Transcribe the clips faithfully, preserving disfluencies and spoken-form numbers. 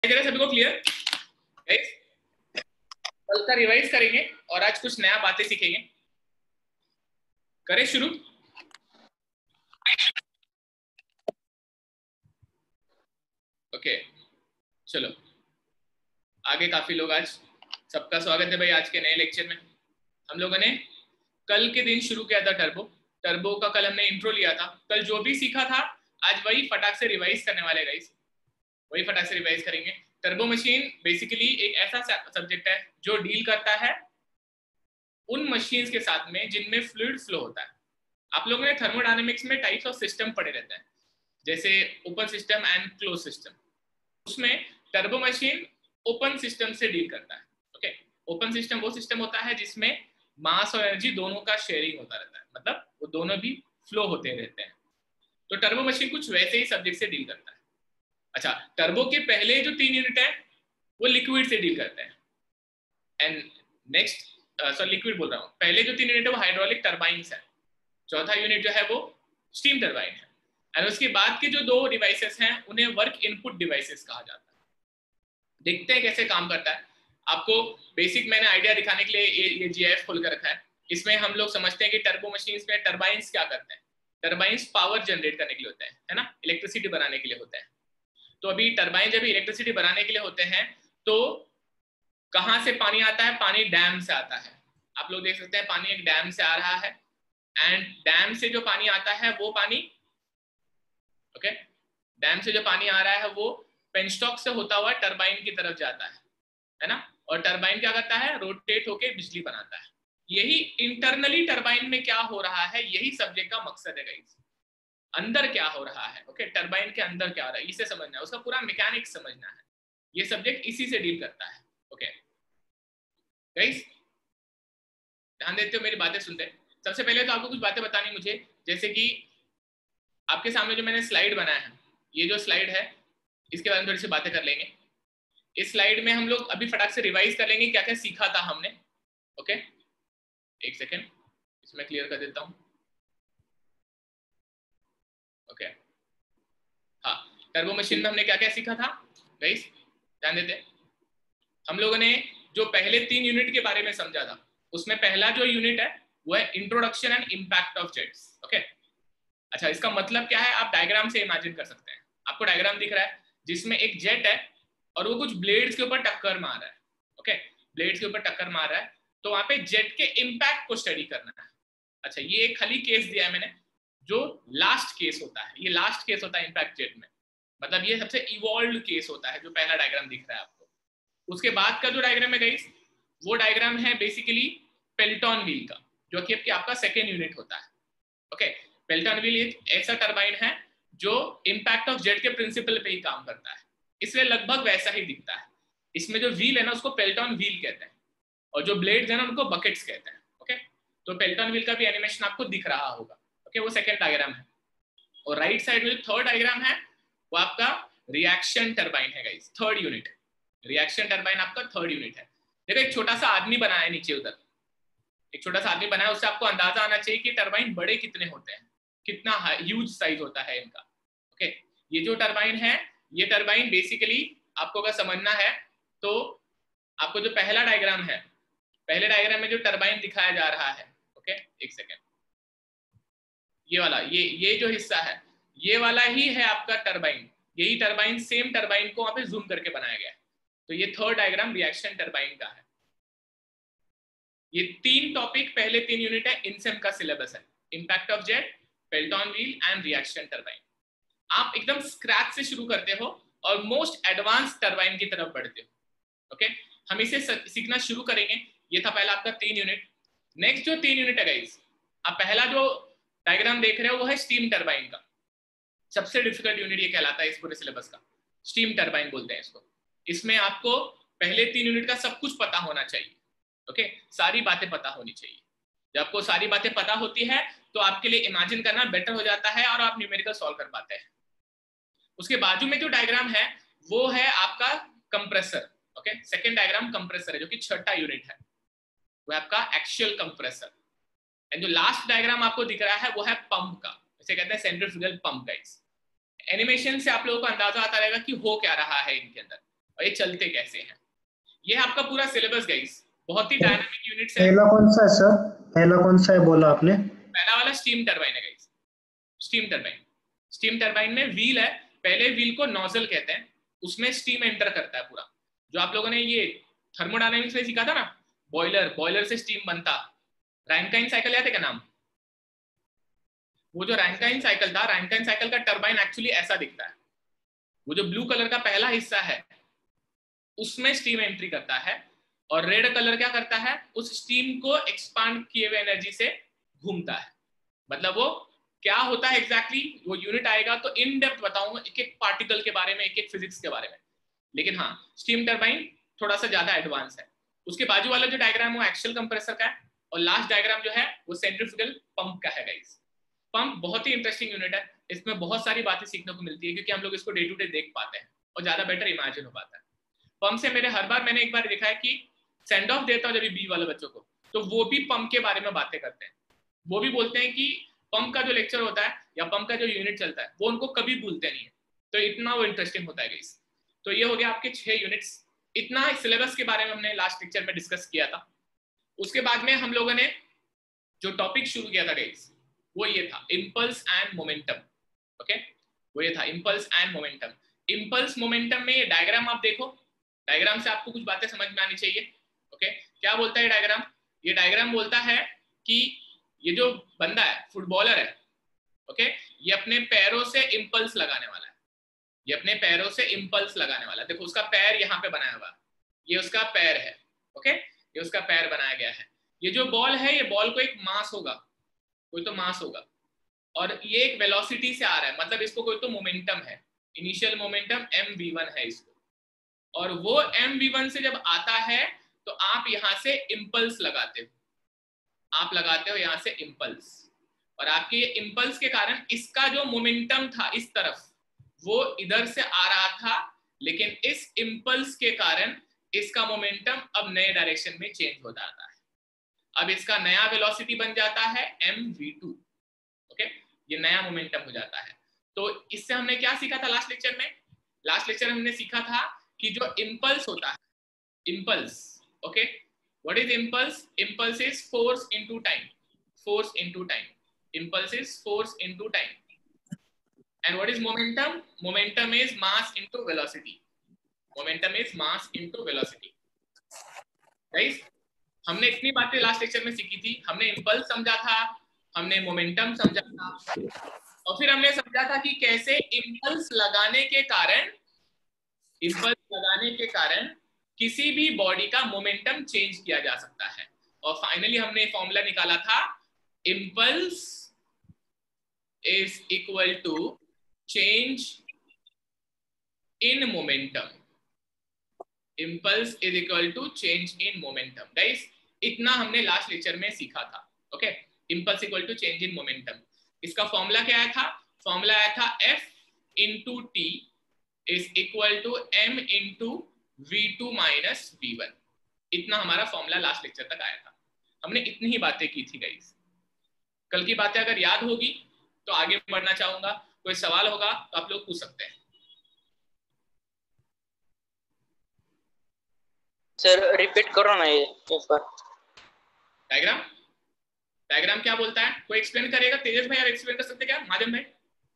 सभी को क्लियर? कल का रिवाइज करेंगे और आज कुछ नया बातें सीखेंगे। करें शुरू? ओके चलो आगे। काफी लोग आज, सबका स्वागत है भाई आज के नए लेक्चर में। हम लोगों ने कल के दिन शुरू किया था टर्बो टर्बो का कल हमने इंट्रो लिया था। कल जो भी सीखा था आज वही फटाक से रिवाइज करने वाले गाइस, वही फटाक से रिवाइज करेंगे। टर्बो मशीन बेसिकली एक ऐसा सब्जेक्ट है जो डील करता है उन मशीन्स के साथ में जिनमें फ्लूइड फ्लो होता है। आप लोगों ने थर्मोडायनेमिक्स में टाइप्स ऑफ सिस्टम पढ़े रहते हैं, जैसे open system and close system. उसमें टर्बो मशीन ओपन सिस्टम से डील करता है। ओके, ओपन सिस्टम वो सिस्टम होता है जिसमें मास और एनर्जी दोनों का शेयरिंग होता रहता है, मतलब वो दोनों भी फ्लो होते रहते हैं। तो टर्बो मशीन कुछ वैसे ही सब्जेक्ट से डील करता है। अच्छा, टर्बो के पहले जो तीन यूनिट है वो लिक्विड से डील करते हैं। एंड नेक्स्ट सॉरी लिक्विड बोल रहा हूँ, पहले जो तीन यूनिट है वो हाइड्रोलिक टर्बाइंस है। चौथा यूनिट जो है वो स्टीम टर्बाइन है। और उसके बाद के जो दो डिवाइसेस हैं उन्हें वर्क इनपुट डिवाइसेस कहा जाता है। देखते हैं कैसे काम करता है। आपको बेसिक मैंने आइडिया दिखाने के लिए ये ये जीआईएफ खोल कर रखा है। इसमें हम लोग समझते हैं कि टर्बो मशीन्स में टर्बाइंस क्या करते हैं। टर्बाइंस पावर जनरेट करने के लिए होते हैं, है ना, इलेक्ट्रिसिटी बनाने के लिए होते हैं। तो अभी टर्बाइन जब इलेक्ट्रिसिटी बनाने के लिए होते हैं तो कहाँ से पानी आता है? पानी डैम से आता है। आप लोग देख सकते हैं पानी एक डैम से आ रहा है। एंड डैम से जो पानी आता है वो पानी ओके okay? डैम से जो पानी आ रहा है वो पेनस्टॉक से होता हुआ टरबाइन की तरफ जाता है, है ना। और टरबाइन क्या करता है? रोटेट होके बिजली बनाता है। यही इंटरनली टरबाइन में क्या हो रहा है, यही सब्जेक्ट का मकसद है गाइस। अंदर क्या हो रहा है, ओके okay? टरबाइन के अंदर क्या हो रहा है इसे समझना है, उसका पूरा मैकेनिक्स समझना है। ये सब्जेक्ट इसी से डील करता है। ओके गाइस, ध्यान देते हो, मेरी बातें सुनते हैं। सबसे पहले तो आपको कुछ बातें बतानी मुझे, जैसे कि आपके सामने जो मैंने स्लाइड बनाया है, ये जो स्लाइड है इसके बारे में थोड़ी सी बातें कर लेंगे। इस स्लाइड में हम लोग अभी फटाक से रिवाइज कर लेंगे क्या क्या सीखा था हमने। ओके एक सेकेंड, इसमें क्लियर कर देता हूँ। ओके हाँ, टर्बो मशीन में हमने क्या क्या सीखा था गाइस, ध्यान देते हैं। हम लोगों ने जो पहले तीन यूनिट के बारे में समझा था, उसमें पहला जो यूनिट है वो है introduction and impact of jets. Okay अच्छा, इसका मतलब क्या है आप डायग्राम से इमेजिन कर सकते हैं। आपको डायग्राम दिख रहा है जिसमें एक जेट है और वो कुछ ब्लेड्स के ऊपर टक्कर मार रहा है। ओके, ब्लेड्स के ऊपर टक्कर मार रहा है, तो वहां पे जेट के इम्पैक्ट को स्टडी करना है। अच्छा, ये एक खाली केस दिया है मैंने, जो लास्ट केस होता है, ये लास्ट केस होता है इम्पैक्ट जेट में, मतलब ये सबसे इवॉल्व केस होता है जो पहला डायग्राम दिख रहा है आपको। उसके बाद का जो डायग्राम है गाइस, वो डायग्राम है बेसिकली पेल्टन व्हील का, जो कि आपका सेकेंड यूनिट होता है। ओके, पेल्टन व्हील एक ऐसा टरबाइन है जो इम्पैक्ट ऑफ जेट के प्रिंसिपल पे ही काम करता है, इसलिए लगभग वैसा ही दिखता है। इसमें जो व्हील है ना उसको पेल्टन व्हील कहते हैं, और जो ब्लेड्स है ना उनको बकेट्स कहते हैं। ओके, तो पेल्टन व्हील का भी एनिमेशन आपको दिख रहा होगा। ओके, वो सेकेंड डायग्राम है। और राइट साइड में थर्ड डायग्राम है वो आपका रिएक्शन टरबाइन है guys, third unit. Reaction turbine आपका थर्ड यूनिट है। देखो एक छोटा सा आदमी बनाया है नीचे, उधर एक छोटा सा आदमी बनाया, उससे आपको अंदाजा आना चाहिए कि टरबाइन बड़े कितने होते हैं, कितना ह्यूज साइज होता है इनका। ओके, ये जो टरबाइन है, ये टरबाइन बेसिकली आपको अगर समझना है तो आपको जो पहला डायग्राम है, पहले डायग्राम में जो टरबाइन दिखाया जा रहा है, ओके एक सेकेंड, ये वाला, ये ये जो हिस्सा है ये वाला ही है आपका टरबाइन। यही टरबाइन, सेम टरबाइन को वहां पे जूम करके बनाया गया है। तो ये थर्ड डायग्राम रिएक्शन टरबाइन का है। ये तीन टॉपिक पहले तीन यूनिट है, इनसे का सिलेबस है, impact of jet, Pelton wheel and reaction turbine. आप एकदम स्क्रैच से शुरू करते हो और मोस्ट एडवांस टरबाइन की तरफ बढ़ते हो। ओके, हम इसे सीखना शुरू करेंगे। ये था पहला आपका तीन यूनिट। नेक्स्ट जो तीन यूनिट है गाइस, आप पहला जो डायग्राम देख रहे हो वो है स्टीम टरबाइन का। सबसे डिफिकल्ट यूनिट ये कहलाता है इस पूरे सिलेबस का, स्टीम टरबाइन बोलते हैं इसको। इसमें आपको पहले तीन यूनिट का सब कुछ पता होना चाहिए। ओके, सारी बातें पता होनी चाहिए। जब आपको सारी बातें पता होती है तो आपके लिए इमेजिन करना बेटर हो जाता है और आप न्यूमेरिकल सॉल्व कर पाते हैं। उसके बाजू में जो डायग्राम है वो है आपका compressor. Okay, second diagram compressor है, जो कि छठा यूनिट है, वो आपका एक्सियल कंप्रेसर। एंड जो लास्ट डायग्राम आपको दिख रहा है वो है पंप का, इसे कहते हैं सेंट्रीफ्यूगल पंप गाइस। एनिमेशन से आप लोगों को अंदाजा आता रहेगा कि हो क्या रहा है इनके अंदर। और ये चलते कैसे हैं। ये है आपका पूरा सिलेबस गाइस, बहुत ही डायनामिक यूनिट्स है। पहला कौन सा है सर? पहला कौन सा है बोला आपने? पहला वाला स्टीम टरबाइन है guys, steam turbine. Steam turbine में व्हील है, पहले व्हील को नोजल कहते हैं, उसमें स्टीम एंटर करता है पूरा। जो आप लोगों ने ये थर्मोडायनामिक्स में सीखा था ना, बॉयलर, बॉयलर से स्टीम बनता, रैंकाइन साइकिल याद है क्या नाम? वो जो रैंकाइन साइकिल था, रैंकाइन साइकिल का टरबाइन एक्चुअली ऐसा दिखता है। वो जो ब्लू कलर का पहला हिस्सा है उसमें स्टीम एंट्री करता है, और रेड कलर क्या करता है, उस स्टीम को एक्सपांड किए हुए एनर्जी से घूमता है। मतलब वो क्या होता है एग्जैक्टली exactly, वो यूनिट आएगा तो इन डेप्थ बताऊंगा एक एक पार्टिकल के बारे में, एक एक फिजिक्स के बारे में। लेकिन हाँ, स्टीम टरबाइन थोड़ा सा ज्यादा एडवांस है। उसके बाजू वाला जो डायग्राम वो एक्सियल कंप्रेसर का है, और लास्ट डायग्राम जो है वो सेंट्रीफ्यूगल पंप का है गाइस। पंप बहुत ही इंटरेस्टिंग यूनिट है, इसमें बहुत सारी बातें सीखने को मिलती है, क्योंकि हम लोग इसको डे टू डे देख पाते हैं और ज्यादा बेटर इमेजिन हो पाता है। पंप से मेरे हर बार मैंने एक बार देखा है कि सेंड ऑफ देता हूँ जब बी वाले बच्चों को, तो वो भी पंप के बारे में बातें करते हैं। वो भी बोलते हैं कि पंप का जो लेक्चर होता है या पंप का जो यूनिट चलता है वो उनको कभी भूलते नहीं है, तो इतना वो इंटरेस्टिंग होता है गाइस। तो ये हो गया आपके छह यूनिट्स। इतना सिलेबस के बारे में हमने लास्ट लेक्चर में डिस्कस किया था। उसके बाद में हम लोगों ने जो टॉपिक शुरू किया था गाइस वो ये था इम्पल्स एंड मोमेंटम। ओके, वो ये था impulse and momentum. Impulse momentum में ये डायग्राम आप देखो, डायग्राम से आपको कुछ बातें समझ में आनी चाहिए। ओके, क्या बोलता है डायग्राम? ये डायग्राम बोलता है कि ये जो बंदा है, फुटबॉलर है, ओके, ये अपने पैरों से इम्पल्स लगाने वाला है। ये अपने पैरों से इम्पल्स लगाने वाला है। देखो उसका पैर यहाँ पे बनाया हुआ, ये उसका पैर है। ओके, ये उसका पैर बनाया गया है। ये जो बॉल है, ये बॉल को एक मास होगा, कोई तो मास होगा, और ये एक वेलोसिटी से आ रहा है, मतलब इसको कोई तो मोमेंटम है, initial momentum M we one है इसको। और वो एम वी वन से जब आता है तो आप यहां से इम्पल्स लगाते हो, आप लगाते हो यहां से इम्पल्स, और आपके ये इम्पल्स के कारण इसका जो मोमेंटम था इस तरफ वो इधर से आ रहा था, लेकिन इस इम्पल्स के कारण इसका मोमेंटम अब नए डायरेक्शन में चेंज हो जाता है। अब इसका नया वेलोसिटी बन जाता है एम वी टू। ओके, ये नया मोमेंटम हो जाता है। तो इससे हमने क्या सीखा था लास्ट लेक्चर में? लास्ट लेक्चर में हमने सीखा था कि जो इम्पल्स होता है, impulse, okay, what is impulse? Impulse is force into time, force into time, impulse is force into time. And what is momentum? Momentum is mass into velocity. Momentum is mass into velocity. Guys, हमने इतनी बातें last lecture में सीखी थी। हमने impulse समझा था, हमने मोमेंटम समझा था, और फिर हमने समझा था कि कैसे इम्पल्स लगाने के कारण, इम्पल्स लगाने के कारण किसी भी बॉडी का मोमेंटम चेंज किया जा सकता है। और फाइनली हमने फॉर्मूला निकाला था, impulse is equal to change in momentum. Impulse is equal to change in momentum. Guys, इतना हमने लास्ट लेक्चर में सीखा था। Okay, impulse equal to change in momentum. इसका फॉर्मूला क्या आया था? फॉर्मूला आया था F into T is equal to M into V two minus V one. इतना हमारा फॉर्मूला लास्ट लेक्चर तक आया था। हमने इतनी ही बातें की थी गाइस। कल की बातें अगर याद होगी तो आगे बढ़ना चाहूंगा। कोई सवाल होगा तो आप लोग पूछ सकते हैं। सर रिपीट करो ना ये एक बार। डायग्राम, डायग्राम क्या बोलता है? कोई एक्सप्लेन करेगा? तेजस भाई आप एक्सप्लेन कर सकते क्या? माधव भाई?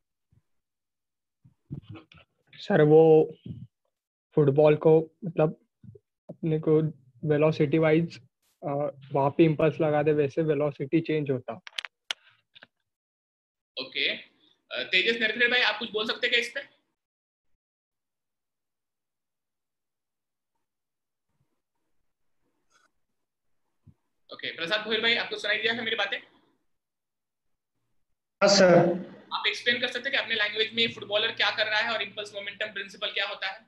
सर वो फुटबॉल को मतलब अपने को वेलोसिटी वाइज वहां पे इम्पल्स लगा दे, वैसे वेलोसिटी चेंज होता। ओके, तेजस नरफिर भाई आप कुछ बोल सकते क्या इस पे? ओके, प्रसाद भोयर भाई आपको सुनाई दिया है मेरी बातें? हाँ सर। आप एक्सप्लेन कर सकते हैं कि अपने लैंग्वेज में फुटबॉलर क्या कर रहा है और इम्पल्स मोमेंटम प्रिंसिपल क्या होता है?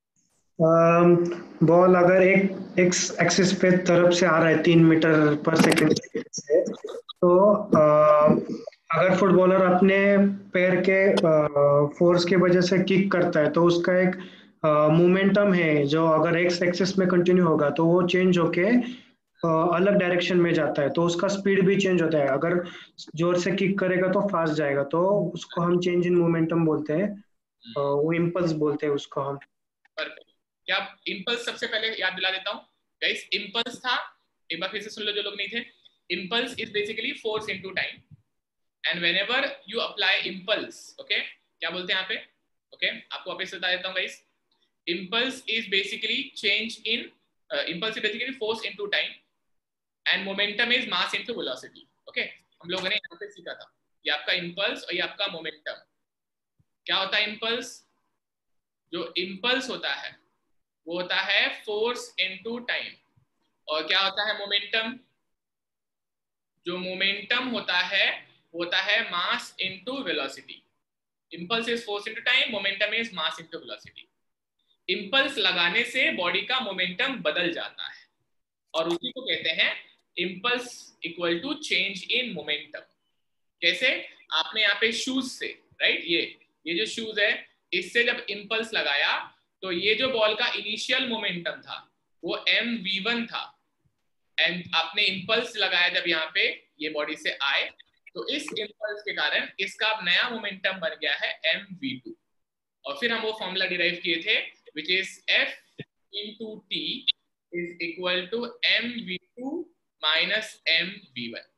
बॉल अगर एक एक्स एक्सिस पे तरफ से आ रहा है तीन मीटर पर सेकंड से, तो आ, अगर फुटबॉलर अपने पैर के फोर्स की वजह से किक करता है तो उसका एक मोमेंटम है जो अगर एक्स एक्सिस में कंटिन्यू होगा तो वो चेंज होके अलग डायरेक्शन में जाता है, तो उसका स्पीड भी चेंज होता है। अगर जोर से किक करेगा तो फास्ट जाएगा, तो उसको हम चेंज इन मोमेंटम बोलते हैं, वो इम्पल्स बोलते हैं उसको हम। परफेक्ट, क्या इम्पल्स सबसे पहले याद दिला देता हूँ गाइस। इम्पल्स था, एक बार फिर से सुन लो जो लोग नहीं थे। Impulse is basically force into time, and whenever you apply impulse, okay, क्या बोलते हैं यहाँ पे, ओके okay? आपको वापस बता देता हूँ guys. Impulse is basically change in, impulse is basically force into time and momentum is mass into velocity, okay. हम लोगों ने यहाँ पे सीखा था, ये आपका इम्पल्स और ये आपका मोमेंटम। क्या होता है इम्पल्स? जो इम्पल्स होता है वो होता है फोर्स इनटू टाइम, और क्या होता है मोमेंटम? जो मोमेंटम होता है वो होता है mass into velocity. Impulse is force into time, momentum is mass into velocity. Impulse लगाने से बॉडी का मोमेंटम बदल जाता है, और उसी को कहते हैं impulse equal to change in momentum. कैसे? आपने यहाँ पे शूज से, राइट, ये ये जो शूज है इससे जब इम्पल्स लगाया तो ये जो बॉल का इनिशियल मोमेंटम था वो एम वी वन था, एंड आपने इम्पल्स लगाया जब यहाँ पे ये बॉडी से आए तो इस इम्पल्स के कारण इसका अब नया मोमेंटम बन गया है एम वी टू, और फिर हम वो फॉर्मूला डिराइव किए थे which is F into T is equal to m v two minus m we one.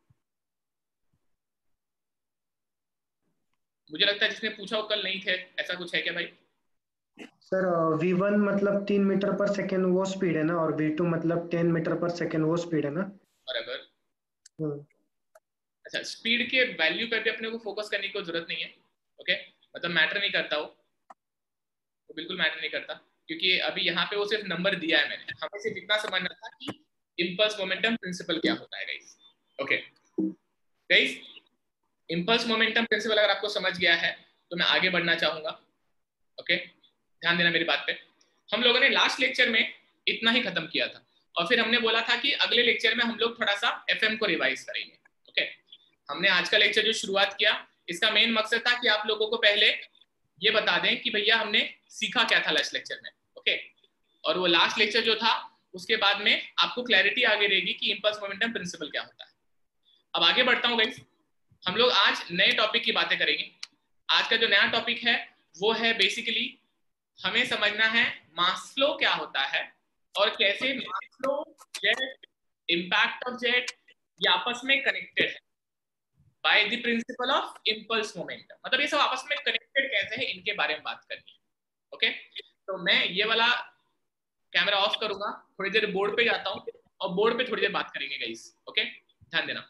मुझे लगता है जिसने पूछा वो कल नहीं थे, ऐसा कुछ है क्या भाई? सर वी वन मतलब तीन मीटर पर सेकेंड वो स्पीड है ना, और वी टू मतलब टेन मीटर पर सेकेंड वो स्पीड है ना। बराबर। अच्छा, स्पीड के वैल्यू पे भी अपने को फोकस करने की जरूरत नहीं है, ओके, मतलब मैटर नहीं करता वो, तो बिल्कुल मैटर नहीं करता, क्योंकि अभी यहाँ पे वो सिर्फ नंबर दिया है मैंने, हमें सिर्फ इतना समझना था कि इम्पल्स मोमेंटम प्रिंसिपल क्या होता है guys. Okay guys, impulse momentum principle अगर आपको समझ गया है तो मैं आगे बढ़ना चाहूंगा, ओके, ध्यान देना मेरी बात पे। हम लोगों ने लास्ट लेक्चर में इतना ही खत्म किया था, और फिर हमने बोला था कि अगले लेक्चर में हम लोग थोड़ा सा एफएम को रिवाइज करेंगे, ओके। हमने आज का लेक्चर जो शुरुआत किया इसका मेन मकसद था कि आप लोगों को पहले ये बता दें कि भैया हमने सीखा क्या था लास्ट लेक्चर में, ओके, और वो लास्ट लेक्चर जो था उसके बाद में आपको क्लैरिटी आगे रहेगी कि इम्पल्स मोमेंटम प्रिंसिपल क्या होता है। अब आगे बढ़ता हूँ गाइस, हम लोग आज नए टॉपिक की बातें करेंगे। आज का जो नया टॉपिक है वो है बेसिकली हमें समझना है मास फ्लो क्या होता है और कैसे mass flow, jet, impact of jet ये आपस में कनेक्टेड है by the principle of impulse momentum. मतलब ये सब आपस में कनेक्टेड कैसे है इनके बारे में बात करनी है, ओके। तो मैं ये वाला कैमरा ऑफ करूंगा, थोड़ी देर बोर्ड पे जाता हूँ और बोर्ड पे थोड़ी देर बात करेंगे गाइस, ओके, ध्यान देना।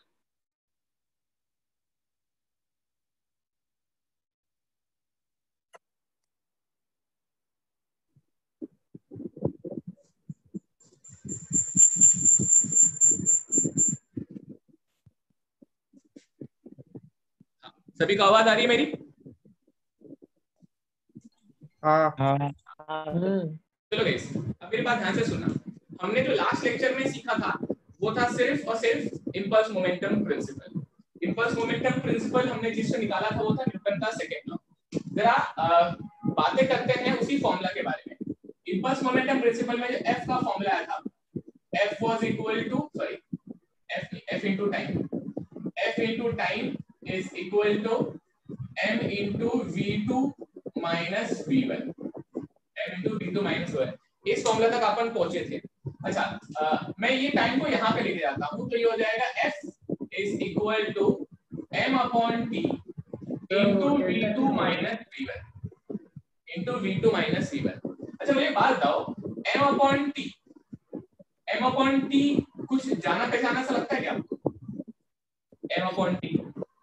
सभी को आवाज आ रही है मेरी? हाँ हाँ। चलो गाइस, अब मेरी बात ध्यान से सुनना। हमने जो लास्ट लेक्चर में सीखा था वो था सिर्फ और सिर्फ impulse momentum principle. Impulse momentum principle हमने जिससे निकाला था वो था न्यूटन का सेकंड लॉ। जरा बातें करते हैं उसी फॉर्मूला के बारे में। इम्पल्स मोमेंटम प्रिंसिपल में जो एफ का फॉर्मूला आया था, F was equal to sorry F F into time, F into time is equal to m into v two minus v one, m into v two minus v one. इस formula तक अपन पहुंचे थे। अच्छा, आ, मैं ये टाइम को यहाँ पे लेके जाता हूँ तो ये हो जाएगा f is equal to m upon t into v two minus v one into v two minus v one. अच्छा मुझे बात बताओ, m upon t m upon t कुछ जाना पहचाना सा लगता है क्या आपको? m upon t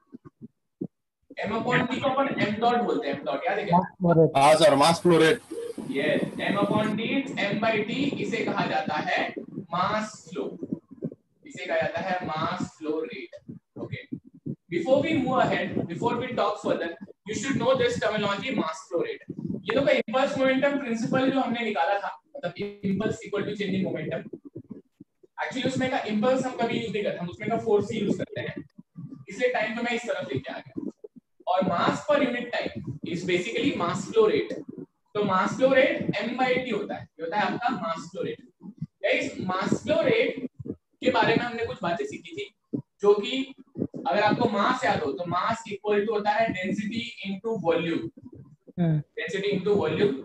m upon t को अपन m डॉट बोलते हैं, m डॉट याद है क्या? हाँ sir, mass flow rate. Yes, m upon t m by t, इसे कहा जाता है मास फ्लो, इसे कहा जाता है mass flow rate, okay. Before we move ahead, before we talk further, you should know this terminology mass flow rate. ये लोग का इम्पल्स मोमेंटम प्रिंसिपल जो हमने निकाला था, मतलब impulse equal to change in momentum, actually उसमें का इम्पल्स हम कभी यूज नहीं करते, हम उसमें का फोर्स ही यूज करते हैं, इसलिए टाइम को मैं इस तरफ लेके आ गया। और mass per unit time is basically mass flow rate. तो mass flow rate m by t होता है, ये होता है आपका mass flow rate. Guys, mass flow rate के बारे में हमने कुछ बातें सीखी थी, जो कि अगर आपको मास याद हो तो मास इक्वल टू होता है density into volume, density into volume,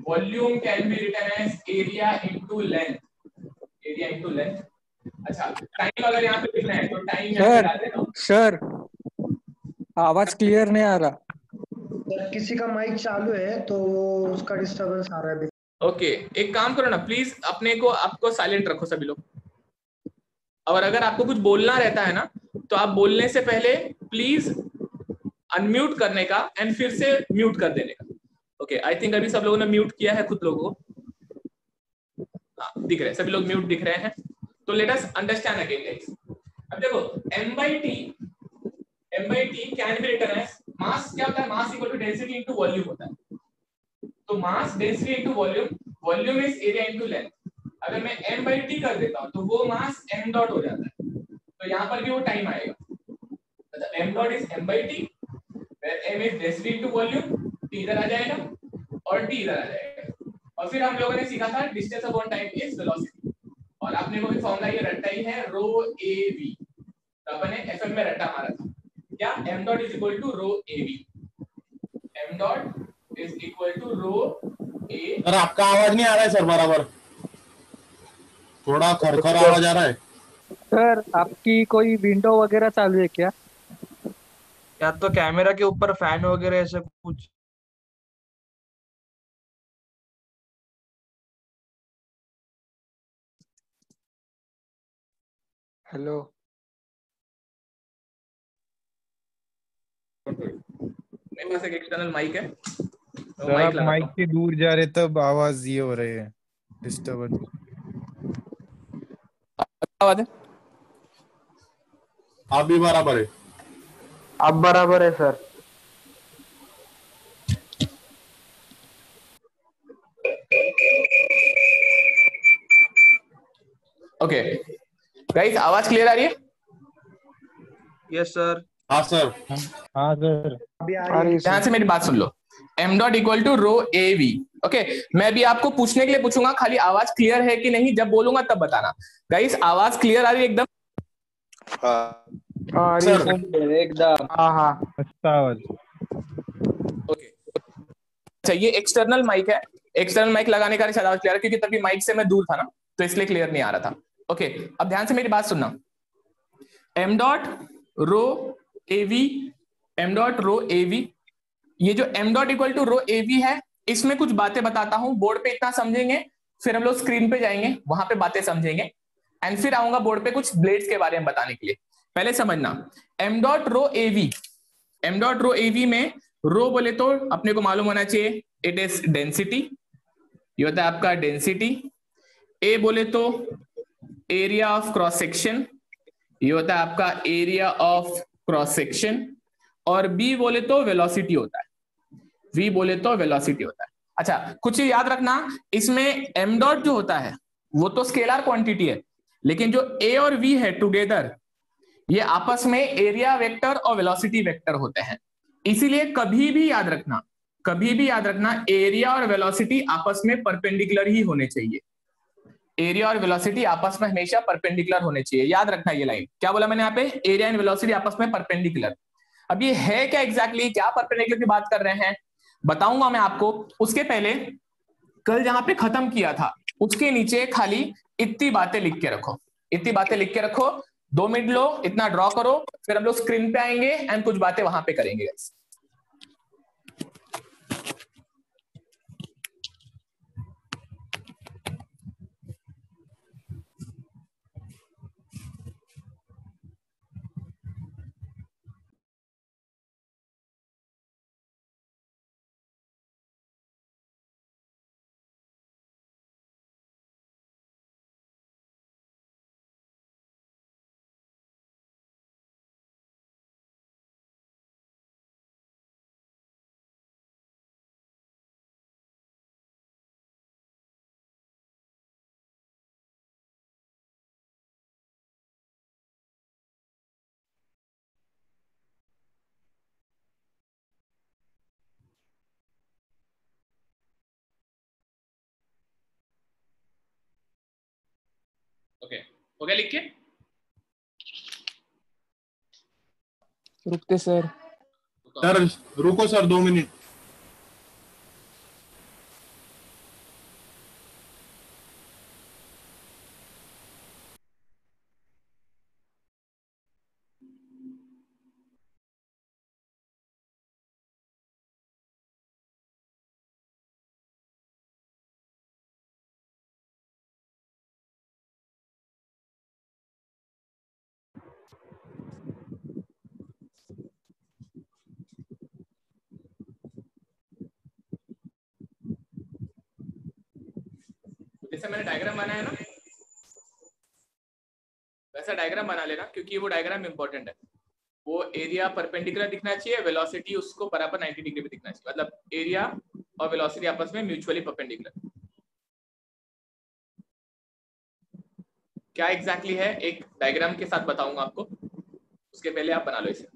volume can be written as area into length, area into length. अच्छा, टाइम अगर यहाँ पे लिखना है तो टाइम यहाँ पे सर डाल देना। सर आवाज क्लियर नहीं आ रहा। सर किसी का माइक चालू है तो उसका डिस्टरबेंस आ रहा है। ओके, एक काम करो ना प्लीज, अपने को आपको साइलेंट रखो सभी लोग, और अगर आपको कुछ बोलना रहता है ना तो आप बोलने से पहले प्लीज अनम्यूट करने का एंड फिर से म्यूट कर देने का। ओके, आई थिंक अभी सब लोगों ने म्यूट किया है खुद लोगों को। हाँ, दिख रहे हैं सभी लोग म्यूट दिख रहे हैं। तो let us understand again guys. अब देखो m by t m by t can be written as mass. क्या होता है? Mass equal to density into volume होता है। तो mass density into volume, volume is area into length. अगर मैं m by t कर देता हूं तो वो मास m डॉट हो जाता है, तो यहां पर भी वो टाइम आएगा। मतलब m dot is m by t, where m is density into volume, t इधर आ जाएगा और t इधर आ जाएगा। और फिर हम लोगों ने सीखा था distance upon time is velocity, और आपने को भी फॉर्मूला ये रट्टा ही है रो a v। तो अपन ने fm में रट्टा मारा था क्या? m dot is equal to rho a v, m dot is equal to rho a। Sir आपका आवाज नहीं आ रहा है सर बराबर, थोड़ा खरखर आवाज आ रहा है। सर आपकी कोई विंडो वगैरह चालू है क्या? या तो कैमरा के ऊपर फैन वगैरह ऐसा कुछ। हेलो मेरे पास एक एक्सटर्नल माइक है, तो सर माइक आप लगाता माइक हूं। के दूर जा रहे तब आवाज ये हो रही है, डिस्टर्बेंस। आवाज है आप भी बराबर है। अब बराबर है सर। ओके गाइस, आवाज क्लियर आ रही है? Yes sir. हाँ सर। हाँ सर। अभी आ आ रही रही है। ध्यान से मेरी बात सुन लो। m dot equal to rho a v. Okay, मैं भी आपको पूछने के लिए पूछूंगा खाली आवाज क्लियर है कि नहीं, जब बोलूंगा तब बताना। गाइस आवाज क्लियर आ रही है एकदम? आ रही सर। सर एकदम। हाँ हाँ। अच्छा आवाज। ओके, अच्छा ये एक्सटर्नल माइक है, एक्सटर्नल माइक लगाने का शायद आवाज क्लियर है, क्योंकि तभी माइक से मैं दूर था ना, तो इसलिए क्लियर नहीं आ रहा था। ओके, अब ध्यान से मेरी बात सुनना। m dot rho a v, m dot rho a v, ये जो m dot equal to rho a v है, इसमें कुछ बातें बताता हूं, बोर्ड पे इतना समझेंगे, फिर हम लोग स्क्रीन पे जाएंगे, वहां पे बातें समझेंगे, एंड फिर आऊंगा बोर्ड पे कुछ ब्लेड्स के बारे में बताने के लिए। पहले समझना m dot rho a v, m dot rho a v में रो बोले तो अपने को मालूम होना चाहिए इट इज डेंसिटी, ये होता है आपका डेंसिटी। a बोले तो एरिया ऑफ क्रॉस सेक्शन, ये होता है आपका एरिया ऑफ क्रॉस सेक्शन। और b बोले तो वेलोसिटी होता है, v बोले तो वेलोसिटी होता है। अच्छा, कुछ चीज याद रखना, इसमें m डॉट जो होता है वो तो स्केलर क्वांटिटी है, लेकिन जो a और v है टुगेदर, ये आपस में एरिया वेक्टर और वेलोसिटी वेक्टर होते हैं। इसीलिए कभी भी याद रखना, कभी भी याद रखना एरिया और वेलोसिटी आपस में परपेंडिकुलर ही होने चाहिए। एरिया और वेलोसिटी आपस में हमेशा परपेंडिकुलर होने चाहिए, याद रखना ये लाइन। क्या बोला मैंने यहाँ पे? एरिया एंड वेलोसिटी आपस में परपेंडिकुलर। अब ये है क्या एग्जैक्टली exactly, क्या परपेंडिकुलर की बात कर रहे हैं बताऊंगा मैं आपको। उसके पहले कल जहां पे खत्म किया था उसके नीचे खाली इतनी बातें लिख के रखो, इतनी बातें लिख के रखो। दो मिनट लो, इतना ड्रॉ करो, फिर हम लोग स्क्रीन पे आएंगे एंड कुछ बातें वहां पे करेंगे गाइस। ओके, हो गया लिख के? रुकते सर। सर रुको सर, दो मिनट। जैसे मैंने डायग्राम बनाया ना वैसा डायग्राम बना लेना, क्योंकि वो डायग्राम इंपॉर्टेंट है। वो एरिया परपेंडिकुलर दिखना चाहिए, वेलोसिटी उसको बराबर नाइंटी डिग्री पे दिखना चाहिए, मतलब एरिया और वेलोसिटी आपस में म्यूचुअली परपेंडिकुलर। क्या एग्जैक्टली exactly है एक डायग्राम के साथ बताऊंगा आपको, उसके पहले आप बना लो इसे।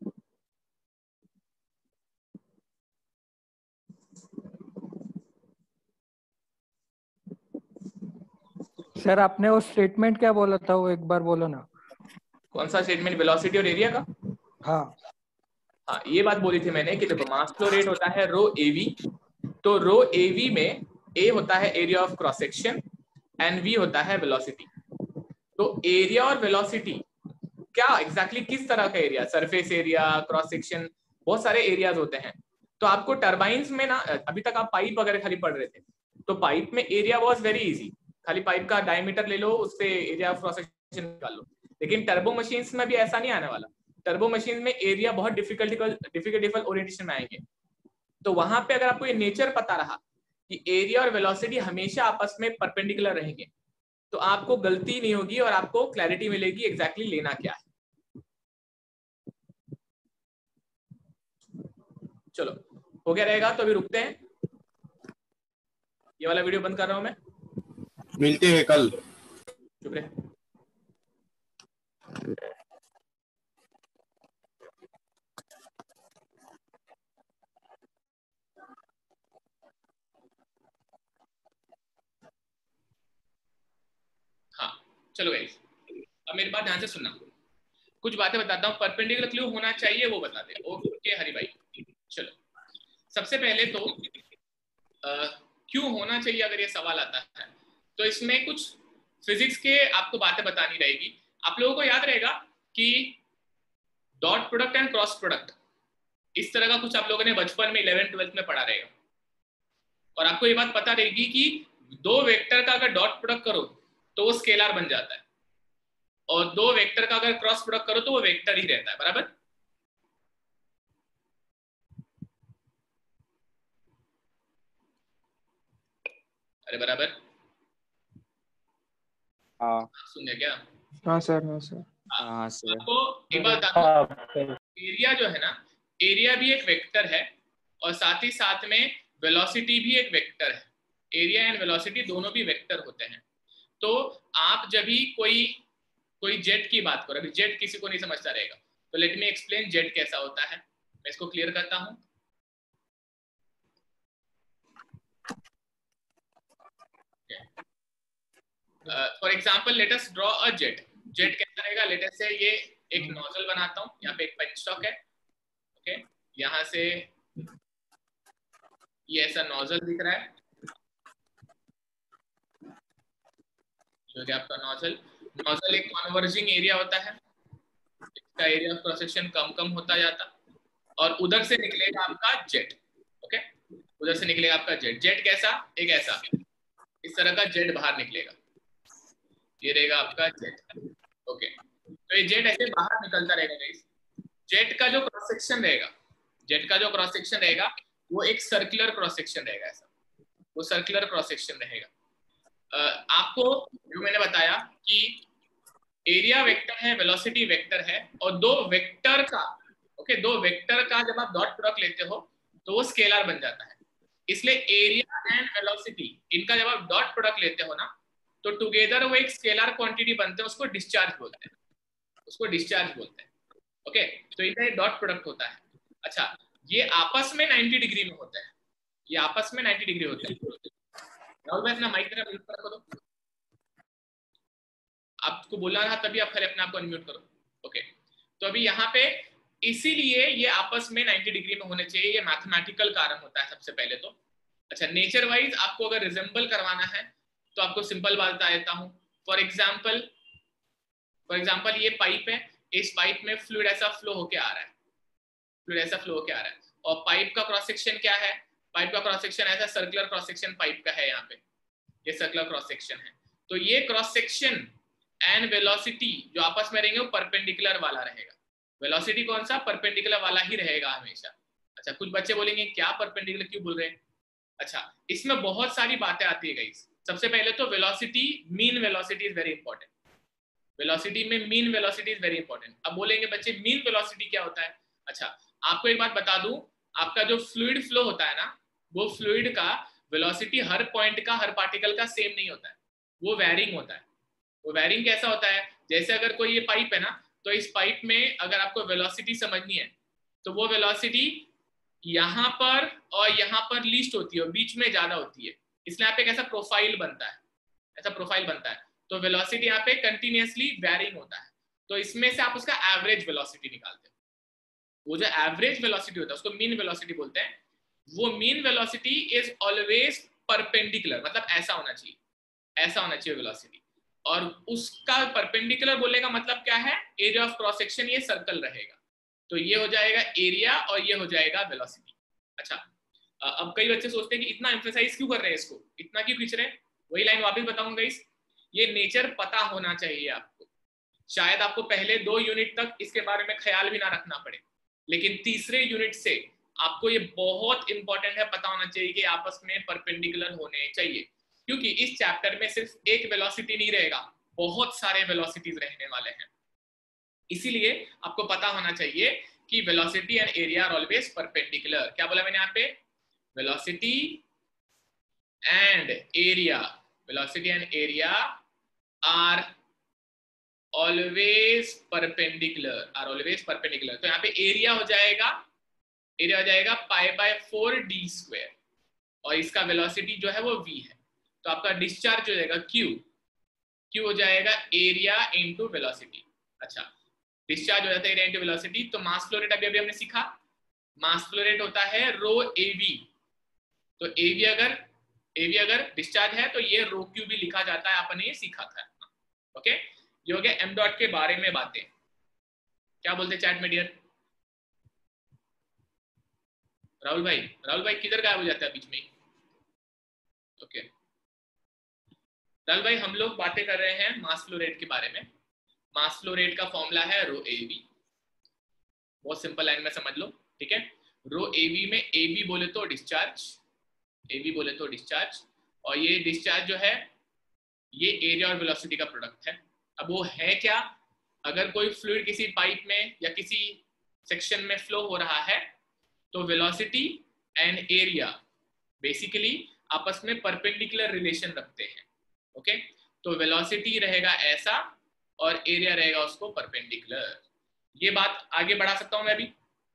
सर आपने वो स्टेटमेंट क्या बोला था, वो एक बार बोलो ना। कौन सा स्टेटमेंट? वेलोसिटी और एरिया का? हाँ हाँ, ये बात बोली थी मैंने कि देखो मास फ्लो रेट होता है रो एवी, तो रो एवी में ए होता है area of cross section and v होता है वेलोसिटी। तो एरिया और वेलोसिटी क्या एग्जैक्टली exactly किस तरह का area? Surface area, cross section, बहुत सारे एरियाज होते हैं। तो आपको टरबाइंस में ना, अभी तक आप पाइप वगैरह खाली पढ़ रहे थे, तो पाइप में एरिया वाज वेरी इजी, खाली पाइप का डायमीटर ले लो, उससे एरिया ऑफ क्रॉस सेक्शन निकाल लो। लेकिन टर्बो मशीन्स में भी ऐसा नहीं आने वाला। टर्बो मशीन में एरिया बहुत डिफिकल्ट डिफिकल्ट ओरिएंटेशन में आएंगे। तो वहां पे अगर आपको ये नेचर पता रहा कि एरिया और वेलोसिटी हमेशा आपस में परपेंडिकुलर रहेंगे, तो आपको गलती नहीं होगी और आपको क्लैरिटी मिलेगी एग्जैक्टली exactly लेना क्या है। चलो हो गया रहेगा, तो अभी रुकते हैं, ये वाला वीडियो बंद कर रहा हूं मैं। मिलते हैं कल। चुप रहे। हाँ चलो गाइस, अब मेरी बात ध्यान से सुनना, कुछ बातें बताता हूँ। परपेंडिकुलर क्यों होना चाहिए वो बताते हैं। ओके हरि भाई, चलो सबसे पहले तो आ, क्यों होना चाहिए अगर ये सवाल आता है, तो इसमें कुछ फिजिक्स के आपको बातें बतानी रहेगी। आप लोगों को याद रहेगा कि dot product and cross product, इस तरह का कुछ आप लोगों ने बचपन में इलेवेंथ ट्वेल्थ में पढ़ा रहेगा। और आपको ये बात पता रहेगी कि दो वेक्टर का अगर डॉट प्रोडक्ट करो तो वो स्केलर बन जाता है, और दो वेक्टर का अगर क्रॉस प्रोडक्ट करो तो वो वेक्टर ही रहता है, बराबर। अरे बराबर, हाँ सुन लिया क्या? हाँ सर, हाँ सर। हाँ सर। आपको एक बात बताता हूं, एरिया जो है ना, एरिया भी एक वेक्टर है और साथ ही साथ में वेलोसिटी भी एक वेक्टर है। एरिया एंड वेलोसिटी दोनों भी वेक्टर होते हैं। तो आप जब भी कोई कोई जेट की बात करो, अभी जेट किसी को नहीं समझता रहेगा, तो लेट मी एक्सप्लेन जेट कैसा होता है। मैं इसको क्लियर करता हूं। For example let us draw a jet. Jet कैसा रहेगा? लेट अस से ये एक नोजल बनाता हूं, यहाँ पे एक पेन स्टॉक है, ओके okay? यहाँ से ये ऐसा नोजल दिख रहा है, जो कि आपका नोजल नोजल एक कन्वर्जिंग एरिया होता है, इसका एरिया ऑफ क्रॉस सेक्शन कम कम होता जाता, और उधर से निकलेगा आपका जेट। ओके, उधर से निकलेगा आपका जेट। जेट कैसा? एक ऐसा, इस तरह का जेट बाहर निकलेगा, ये रहेगा आपका जेट। ओके, तो ये जेट ऐसे बाहर निकलता रहेगा गाइस। जेट का जो क्रॉस सेक्शन रहेगा, जेट का जो क्रॉस सेक्शन रहेगा वो एक सर्कुलर क्रॉस सेक्शन रहेगा, ऐसा वो सर्कुलर क्रॉस सेक्शन रहेगा। uh, आपको जो मैंने बताया कि एरिया वेक्टर है, वेलोसिटी वेक्टर है, और दो वेक्टर का ओके okay, दो वेक्टर का जब आप डॉट प्रोडक्ट लेते हो तो वो स्केलर बन जाता है। इसलिए एरिया एंड वेलोसिटी इनका जब आप डॉट प्रोडक्ट लेते हो ना, तो टुगेदर वो एक स्केलर क्वांटिटी बनते हैं, उसको डिस्चार्ज बोलते हैं, उसको डिस्चार्ज बोलते हैं। ओके, तो इनका एक डॉट प्रोडक्ट होता है। अच्छा, ये आपस में नाइंटी डिग्री में होते हैं, ये आपस में नाइंटी डिग्री होते हैं। राहुल भाई अपना माइक मेरा म्यूट कर दो, आपको बोलना था तभी आप खाली अपने आप को अनम्यूट करो। ओके, तो अभी यहाँ पे इसीलिए ये आपस में नाइंटी डिग्री में होने चाहिए, ये मैथमेटिकल कारण होता है सबसे पहले तो। अच्छा, नेचर वाइज आपको अगर रिजेंबल करवाना है तो आपको सिंपल बात बता देता हूँ। फॉर एग्जाम्पल फॉर एग्जाम्पल ये पाइप है, इस पाइप में फ्लूइड ऐसा फ्लो होके आ रहा है, फ्लूइड ऐसा फ्लो होके आ रहा है, और पाइप का क्रॉस सेक्शन क्या है? पाइप का क्रॉस सेक्शन ऐसा सर्कुलर क्रॉस सेक्शन पाइप का है, यहाँ पे ये सर्कुलर क्रॉस सेक्शन है। तो ये क्रॉस सेक्शन एंड वेलोसिटी जो आपस में रहेंगे वो परपेंडिकुलर वाला रहेगा। वेलोसिटी कौन सा? परपेंडिकुलर वाला ही रहेगा हमेशा। अच्छा, कुछ बच्चे बोलेंगे क्या परपेंडिकुलर क्यों बोल रहे हैं? अच्छा, इसमें बहुत सारी बातें आती है गाइस। सबसे पहले तो velocity, mean velocity is very important. Velocity में mean velocity is very important. अब बोलेंगे बच्चे मीन वेलोसिटी क्या होता है? अच्छा, आपको एक बात बता दूं, आपका जो फ्लूइड फ्लो होता है ना, वो फ्लूइड का वेलोसिटी हर पॉइंट का, हर पार्टिकल का सेम नहीं होता है, वो वैरिंग होता है। वो वैरिंग कैसा होता है? जैसे अगर कोई ये पाइप है ना, तो इस पाइप में अगर आपको वेलोसिटी समझनी है तो वो वेलोसिटी यहाँ पर और यहाँ पर लीस्ट होती है और बीच में ज्यादा होती है, इसलिए यहाँ पे एक ऐसा प्रोफाइल बनता है, ऐसा प्रोफाइल बनता है। तो वेलोसिटी यहाँ पे कंटिन्यूअसली वैरिंग होता है, तो इसमें से आप उसका एवरेज वेलोसिटी निकालते हैं। वो जो एवरेज वेलोसिटी होता है उसको मीन वेलोसिटी बोलते हैं। वो mean velocity is always perpendicular, मतलब ऐसा होना चाहिए, ऐसा होना चाहिए वेलोसिटी। और उसका परपेंडिकुलर बोलने का मतलब क्या है? एरिया ऑफ क्रॉस सेक्शन ये सर्कल रहेगा, तो ये हो जाएगा एरिया और ये हो जाएगा वेलोसिटी। अच्छा, अब कई बच्चे सोचते हैं कि इतना एम्फेसाइज क्यों कर रहे हैं इसको, इतना क्यों खींच रहे हैं? वही लाइन वापस बताऊंगा गाइस, ये नेचर पता होना चाहिए आपको। शायद आपको पहले दो यूनिट तक इसके बारे में ख्याल भी ना रखना पड़े, लेकिन तीसरे यूनिट से आपको ये बहुत इंपॉर्टेंट है, पता होना चाहिए कि आपस में परपेंडिकुलर होने चाहिए, क्योंकि इस चैप्टर में सिर्फ एक वेलोसिटी नहीं रहेगा, बहुत सारे वेलोसिटीज रहने वाले हैं। इसीलिए आपको पता होना चाहिए कि velocity and area are always perpendicular. क्या बोला मैंने यहाँ पे? Velocity and area, velocity and area are always perpendicular, are always perpendicular. तो यहाँ पे एरिया हो जाएगा, एरिया हो जाएगा pi by four d square, और इसका वेलोसिटी जो है वो v है। तो आपका डिस्चार्ज हो जाएगा q, q हो जाएगा एरिया इंटू वेलोसिटी। अच्छा, डिस्चार्ज हो जाता है एरिया इंटू वेलोसिटी। तो मास फ्लो रेट अभी अभी हमने सीखा, मास फ्लो रेट होता है रो एवी। तो एवी अगर एवी अगर डिस्चार्ज है तो ये रो क्यू भी लिखा जाता है, आपने ये सीखा था। ओके, ये हो गया एम डॉट के बारे में बातें। क्या बोलते चैट में डियर? राहुल भाई, राहुल भाई किधर गायब हो जाता है बीच में? ओके राहुल भाई, हम लोग बातें कर रहे हैं मास फ्लो रेट के बारे में। मास फ्लो रेट का फॉर्मूला है रो एवी, बहुत सिंपल लाइन में समझ लो, ठीक है। रो एवी में एवी बोले तो डिस्चार्ज, एवी बोले तो डिस्चार्ज, और ये डिस्चार्ज जो है ये एरिया और वेलोसिटी का प्रोडक्ट है। अब वो है क्या? अगर कोई फ्लूइड किसी पाइप में या किसी सेक्शन में फ्लो हो रहा है तो वेलोसिटी एंड एरिया बेसिकली आपस में परपेंडिकुलर रिलेशन रखते हैं। ओके, तो वेलोसिटी रहेगा ऐसा और एरिया रहेगा उसको परपेंडिकुलर। ये बात आगे बढ़ा सकता हूं मैं अभी?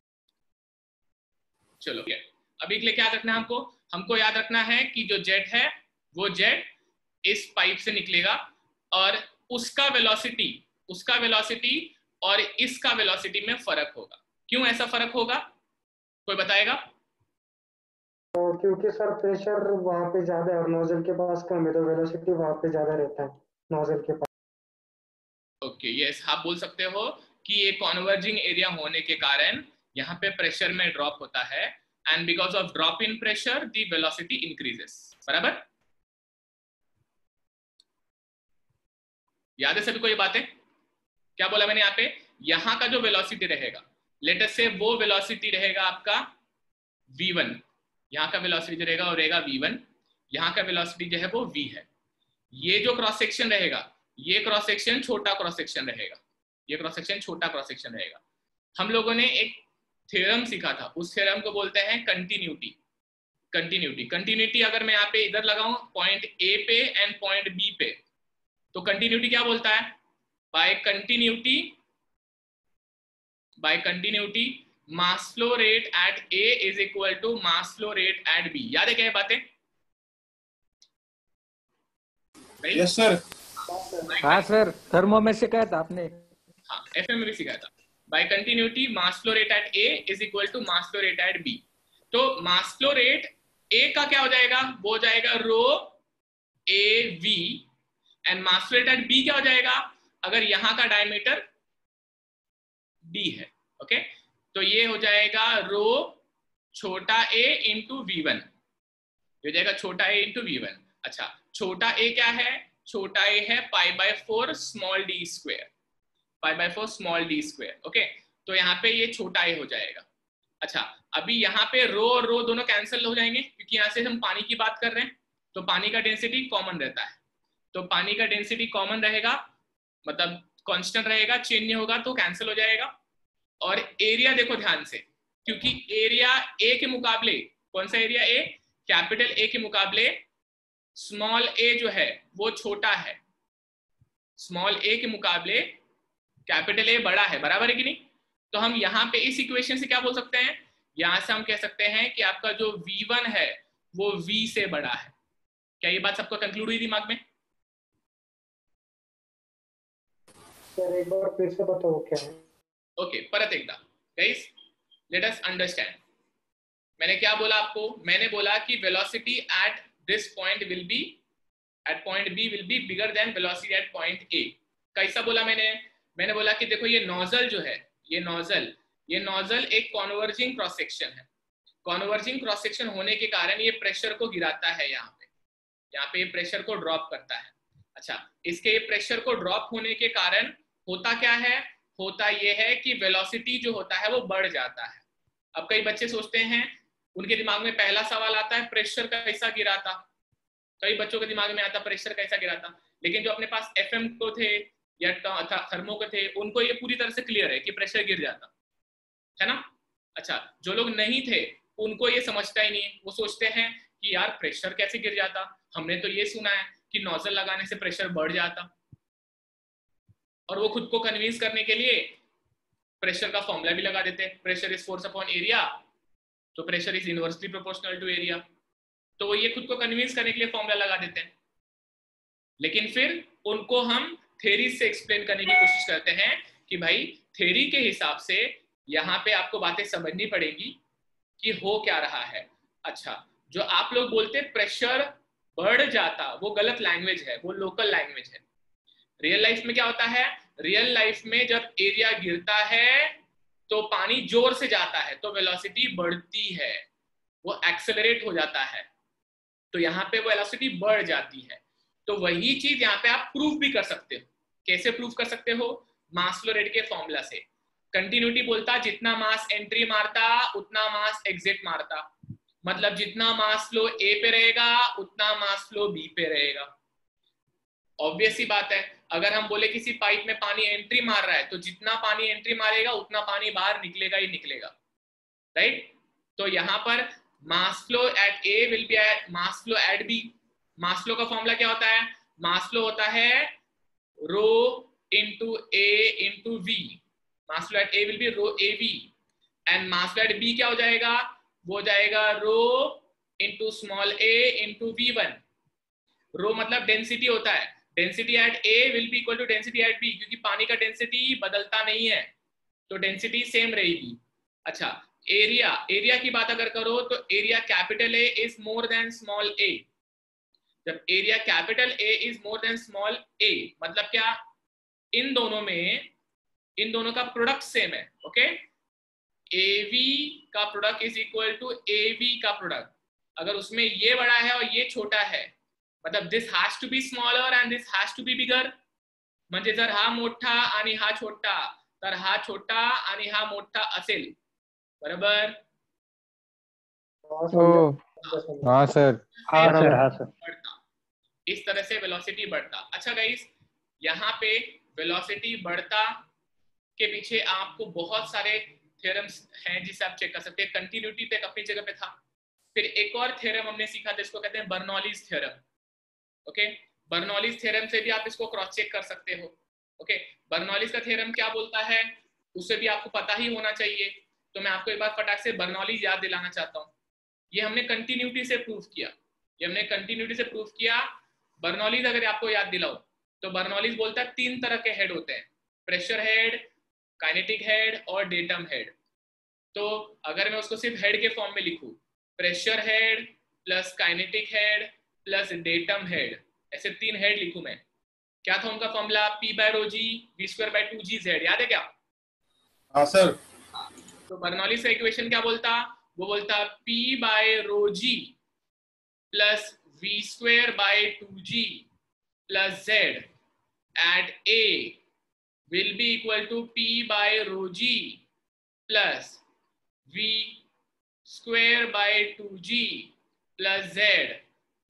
चलो अभी के लिए क्या याद रखना है हमको? हमको याद रखना है कि जो जेट है वो जेट इस पाइप से निकलेगा और उसका वेलोसिटी उसका वेलोसिटी और इसका वेलोसिटी में फर्क होगा। क्यों ऐसा फर्क होगा, कोई बताएगा? तो क्योंकि सर प्रेशर वहाँ पे ज्यादा है और नोजल के पास कम है, तो वेलोसिटी वहाँ पे ज्यादा रहता है नोजल के पास। ओके, यस, आप बोल सकते हो कि ये कॉन्वर्जिंग एरिया होने के कारण यहाँ पे प्रेशर में ड्रॉप होता है, and because of drop in pressure the velocity increases. बराबर, याद है सभी को ये बातें? क्या बोला मैंने यहाँ पे? यहाँ का जो वेलोसिटी रहेगा, लेट अस से वो वेलोसिटी रहेगा आपका वी वन, यहाँ का वेलोसिटी रहेगा और रहेगा वी वन, यहाँ का वेलोसिटी जो है वो v है। ये जो क्रॉस सेक्शन रहेगा, ये क्रॉस सेक्शन छोटा क्रॉस सेक्शन रहेगा, ये क्रॉस सेक्शन छोटा क्रॉस सेक्शन रहेगा। हम लोगों ने एक थ्योरम सीखा था, उस थ्योरम को बोलते हैं कंटिन्यूटी। कंटिन्यूटी कंटिन्यूटी अगर मैं यहाँ पे इधर लगाऊं पॉइंट ए पे एंड पॉइंट बी पे, तो कंटिन्यूटी क्या बोलता है? By continuity by continuity mass flow rate at A is equal to mass flow rate at B. याद है क्या ये बातें? Yes sir. हाँ सर, थर्मो में सिखाया था आपने। हाँ, एफएम में भी सिखाया था। By continuity mass flow rate at A is equal to mass flow rate at B. तो मास फ्लो रेट ए का क्या हो जाएगा? वो हो जाएगा rho a v, and mass flow rate at B क्या हो जाएगा? अगर यहाँ का डायमीटर डी है, ओके, तो ये हो जाएगा रो छोटा ए इंटू वी वन, ये हो जाएगा छोटा ए इंटू वी वन। अच्छा, छोटा ए क्या है? छोटा ए है pi by four small d square, pi by four small d square. Okay, तो यहाँ पे ये छोटा ए हो जाएगा। अच्छा, अभी यहाँ पे रो और रो दोनों कैंसिल हो जाएंगे क्योंकि यहाँ से हम पानी की बात कर रहे हैं, तो पानी का डेंसिटी कॉमन रहता है, तो पानी का डेंसिटी कॉमन रहेगा मतलब कांस्टेंट रहेगा, चेंज नहीं होगा तो कैंसिल हो जाएगा। और एरिया देखो ध्यान से, क्योंकि एरिया ए के मुकाबले, कौन सा एरिया ए, कैपिटल ए के मुकाबले स्मॉल ए जो है वो छोटा है, स्मॉल ए के मुकाबले कैपिटल ए बड़ा है, बराबर है कि नहीं। तो हम यहाँ पे इस इक्वेशन से क्या बोल सकते हैं, यहां से हम कह सकते हैं कि आपका जो वी वन है वो V से बड़ा है। क्या ये बात सबको कंक्लूड हुई दिमाग में? सर एक बार फिर से बताओ क्या है। ओके, परत एकदा गाइस, लेट अस अंडरस्टैंड। मैंने क्या बोला आपको, मैंने बोला कि velocity at this point will be at point B will be bigger than velocity at point A. कैसा बोला मैंने मैंने बोला कि देखो ये नोजल जो है, ये नोजल ये नोजल एक कॉन्वर्जिंग क्रॉस सेक्शन है। कॉन्वर्जिंग क्रॉस सेक्शन होने के कारण ये प्रेशर को गिराता है, यहाँ पे यहाँ पे ये प्रेशर को ड्रॉप करता है। अच्छा, इसके ये प्रेशर को ड्रॉप होने के कारण होता क्या है, होता ये है कि वेलोसिटी जो होता है वो बढ़ जाता है। अब कई बच्चे सोचते हैं, उनके दिमाग में पहला सवाल आता है प्रेशर कैसा गिराता, कई बच्चों के दिमाग में आता प्रेशर कैसा गिराता, लेकिन जो अपने पास एफएम को थे या थर्मो को थे उनको ये पूरी तरह से क्लियर है कि प्रेशर गिर जाता है ना। अच्छा, जो लोग नहीं थे उनको ये समझता ही नहीं, वो सोचते हैं कि यार प्रेशर कैसे गिर जाता, हमने तो ये सुना है कि नोजल लगाने से प्रेशर बढ़ जाता, और वो खुद को कन्विंस करने के लिए प्रेशर का फॉर्मूला भी लगा देते हैं, pressure is force upon area, तो pressure is inversely proportional to area, तो वो ये खुद को कन्विंस करने के लिए फॉर्मूला लगा देते हैं। लेकिन फिर उनको हम थ्योरी से एक्सप्लेन करने की कोशिश करते हैं कि भाई थ्योरी के हिसाब से यहाँ पे आपको बातें समझनी पड़ेगी कि हो क्या रहा है। अच्छा, जो आप लोग बोलते प्रेशर बढ़ जाता, वो गलत लैंग्वेज है, वो लोकल लैंग्वेज है। रियल लाइफ में क्या होता है, रियल लाइफ में जब एरिया गिरता है तो पानी जोर से जाता है तो वेलोसिटी बढ़ती है, वो एक्सेलरेट हो जाता है, तो यहाँ पे वेलोसिटी बढ़ जाती है। तो वही चीज यहाँ पे आप प्रूफ भी कर सकते हो। कैसे प्रूफ कर सकते हो, मास फ्लो रेट के फॉर्मूला से। कंटिन्यूटी बोलता जितना मास एंट्री मारता उतना मास एग्जिट मारता, मतलब जितना मास फ्लो ए पे रहेगा उतना मास फ्लो बी पे रहेगा। ऑब्वियस सी बात है, अगर हम बोले किसी पाइप में पानी एंट्री मार रहा है तो जितना पानी एंट्री मारेगा उतना पानी बाहर निकलेगा ही निकलेगा, राइट। तो यहाँ पर mass flow at A will be at mass flow at B. Mass flow का फॉर्मूला क्या होता है, मास फ्लो होता है rho into a into v, mass flow at A will be rho a v, and mass flow at B क्या हो जाएगा, वो जाएगा rho into small a into v one. Rho मतलब डेंसिटी होता है, density at A will be equal to density at B, क्योंकि पानी का डेंसिटी बदलता नहीं है तो डेंसिटी सेम रहेगी। अच्छा, एरिया एरिया की बात अगर करो तो area capital A is more than small a. जब area capital A is more than small a मतलब क्या, इन दोनों में इन दोनों का प्रोडक्ट सेम है, ओके। एवी का product is equal to a v का प्रोडक्ट। अगर उसमें ये बड़ा है और ये छोटा है, मतलब this has to be smaller and this has to be bigger, म्हणजे जर हा मोठा आणि हा छोटा तर हा छोटा आणि हा मोठा असेल, बरोबर। हाँ सर, हाँ सर हाँ सर बढ़ता, इस तरह से वेलोसिटी बढ़ता। अच्छा गाइस, यहाँ पे वेलोसिटी बढ़ता के पीछे आपको बहुत सारे थ्योरम्स हैं जिसे आप चेक कर सकते हैं। कंटिन्यूटी तक अपनी जगह पे था, फिर एक और थ्योरम हमने सीखा जिसको कहते हैं Bernoulli's theorem, okay. Bernoulli's theorem से भी आप इसको क्रॉस चेक कर सकते हो, ओके। बर्नौलीज का थ्योरम क्या बोलता है उससे भी आपको पता ही होना चाहिए, तो मैं आपको एक बार फटाक से बर्नौलीज याद दिलाना चाहता हूँ। ये हमने कंटिन्यूटी से प्रूफ किया, ये हमने कंटिन्यूटी से प्रूफ किया। बर्नौलीज अगर आपको याद दिलाओ तो बर्नौलीज बोलता है तीन तरह के हेड होते हैं, प्रेशर हेड, काइनेटिक हेड और डेटम हेड। तो अगर मैं उसको सिर्फ हेड के फॉर्म में लिखूं, pressure head plus kinetic head plus datum head, ऐसे तीन हेड लिखूं मैं, क्या था उनका formula, P by rho g V square by two g Z, याद है क्या? हाँ सर। तो बर्नौलीज का इक्वेशन क्या बोलता, वो बोलता P by rho g plus V square by two g plus Z at A will be equal to P by rho g plus V square by two g plus Z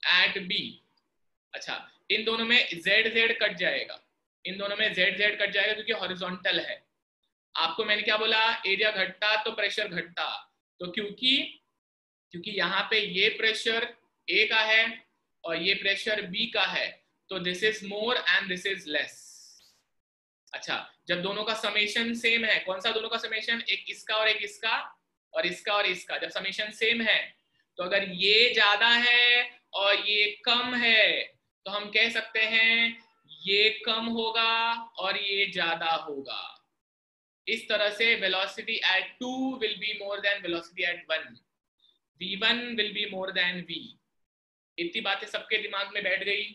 at B. अच्छा, इन दोनों में Z Z cut जाएगा, इन दोनों में Z Z cut जाएगा क्योंकि horizontal है। आपको मैंने क्या बोला, एरिया घटता तो प्रेशर घटता, तो क्योंकि क्योंकि यहाँ पे ये प्रेशर ए का है और ये प्रेशर बी का है, तो this is more and this is less. अच्छा, जब दोनों का समेशन सेम है, कौन सा दोनों का समेशन, एक इसका और एक इसका और इसका और इसका, जब समेशन सेम है तो अगर ये ज्यादा है और ये कम है तो हम कह सकते हैं ये कम होगा और ये ज्यादा होगा। इस तरह से velocity at two will be more than velocity at one, V one will be more than v। इतनी बातें सबके दिमाग में बैठ गई?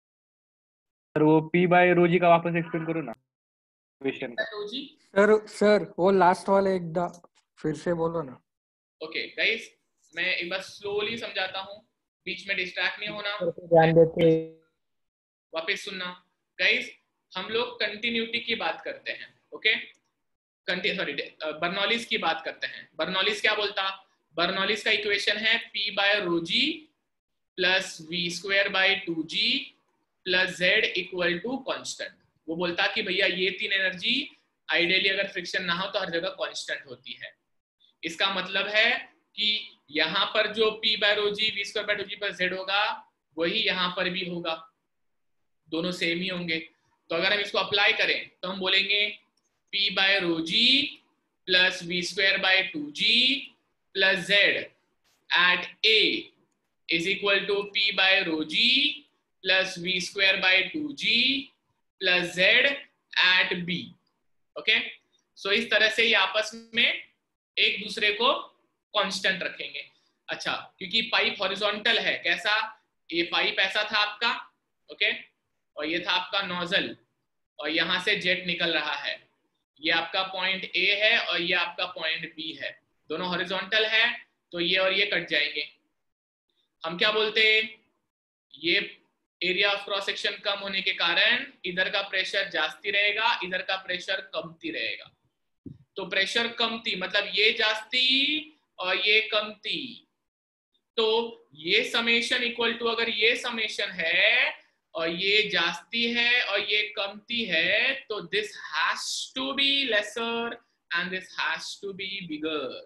सर वो p बाय रो जी का वापस एक्सप्लेन करो ना क्वेश्चन का। रो जी सर सर वो लास्ट वाले एक फिर से बोलो ना। ओके गाइस, मैं एक बार स्लोली समझाता हूँ, बीच में डिस्ट्रैक्ट नहीं होना, ध्यान देते वापस सुनना। गाइस, हम लोग कंटिन्यूटी की बात करते हैं, ओके, सॉरी बर्नौलीज की बात करते हैं। बर्नौलीज क्या बोलता, बर्नौलीज का इक्वेशन है p by rho g plus V square by two g plus Z equal to constant. वो बोलता कि भैया ये तीन एनर्जी आइडियली अगर फ्रिक्शन ना हो तो हर जगह कांस्टेंट होती है। इसका मतलब है कि यहाँ पर जो p by rho g V square by two g पर z होगा वही यहाँ पर भी होगा, दोनों सेम ही होंगे। तो अगर हम इसको अप्लाई करें तो हम बोलेंगे p by rho g plus V square by two g plus Z at a is equal to p by rho g plus V square by two g plus Z at b। Okay, so इस तरह से ये आपस में एक दूसरे को constant रखेंगे। अच्छा, क्योंकि पाइप हॉरिजॉन्टल है, कैसा, ये पाइप ऐसा था आपका, ओके, और ये था आपका नोजल और यहां से जेट निकल रहा है, ये आपका पॉइंट ए है और ये आपका पॉइंट बी है, दोनों हॉरिजॉन्टल है तो ये और ये कट जाएंगे। हम क्या बोलते हैं, ये एरिया ऑफ क्रॉस सेक्शन कम होने के कारण इधर का प्रेशर जास्ती रहेगा, इधर का प्रेशर कमती रहेगा। तो प्रेशर कमती मतलब ये जास्ती और ये कमती, तो ये समेशन इक्वल टू, अगर ये समेशन है और ये जास्ती है और ये कमती है तो this has to be lesser and this has to be bigger.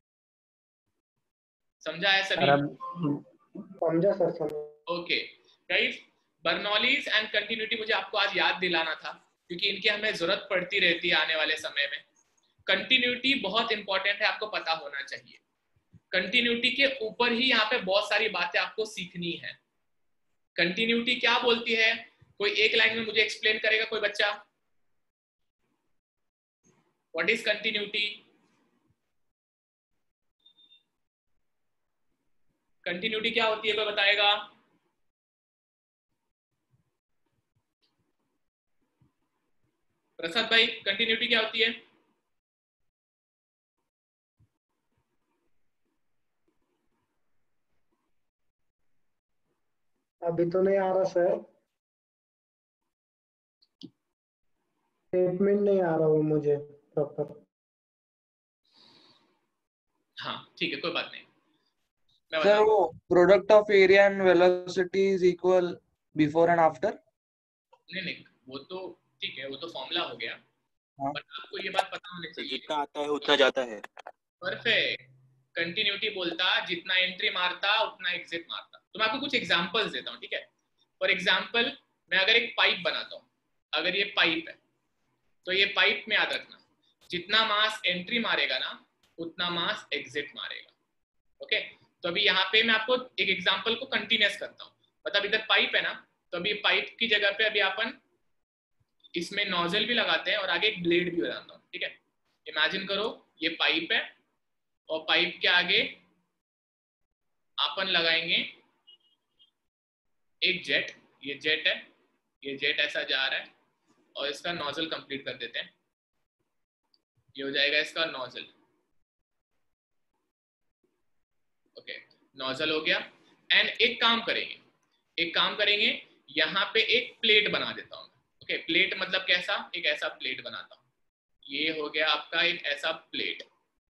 समझा है सभी? समझा सर, समझा। Okay guys, Bernoulli's and continuity मुझे आपको आज याद दिलाना था क्योंकि इनकी हमें जरूरत पड़ती रहती है आने वाले समय में। कंटिन्यूटी बहुत इंपॉर्टेंट है, आपको पता होना चाहिए। कंटिन्यूटी के ऊपर ही यहाँ पे बहुत सारी बातें आपको सीखनी है। कंटिन्यूटी क्या बोलती है, कोई एक लाइन में मुझे एक्सप्लेन करेगा कोई बच्चा? What is continuity? कंटिन्यूटी क्या होती है, कोई बताएगा? प्रसाद भाई, कंटिन्यूटी क्या होती है? अभी तो नहीं आ रहा सर, स्टेटमेंट नहीं आ रहा वो मुझे प्रॉपर। हाँ ठीक है, कोई बात नहीं, मैं सर वो product of area and velocity is equal before and after. नहीं नहीं वो तो ठीक है, वो तो फॉर्मूला हो गया, हाँ। बट आपको ये बात पता होनी चाहिए जितना आता है उतना जाता है। परफेक्ट। कंटिन्यूटी बोलता जितना एंट्री मारता उतना एग्जिट मारता। तो मैं आपको कुछ एग्जांपल्स देता हूँ, ठीक है? फॉर एग्जांपल, मैं अगर एक पाइप बनाता हूँ, अगर ये पाइप है तो ये पाइप में याद रखना जितना मास एंट्री मारेगा ना उतना मास एग्जिट मारेगा। ओके, तो अभी यहाँ पे मैं आपको एक एग्जांपल को कंटिन्यूस करता हूँ। मतलब इधर पाइप है ना, तो अभी पाइप की जगह पे अभी अपन इसमें नोजल भी लगाते हैं और आगे एक ब्लेड भी बनाता हूँ, ठीक है? इमेजिन करो ये पाइप है और पाइप के आगे अपन लगाएंगे एक जेट, ये जेट है, ये जेट ऐसा जा रहा है और इसका नोजल कंप्लीट कर देते हैं, ये हो जाएगा इसका नोजल। ओके, नोजल हो गया। एंड एक काम करेंगे, एक काम करेंगे यहाँ पे एक प्लेट बना देता हूँ। ओके, प्लेट मतलब कैसा, एक ऐसा प्लेट बनाता हूँ, ये हो गया आपका एक ऐसा प्लेट,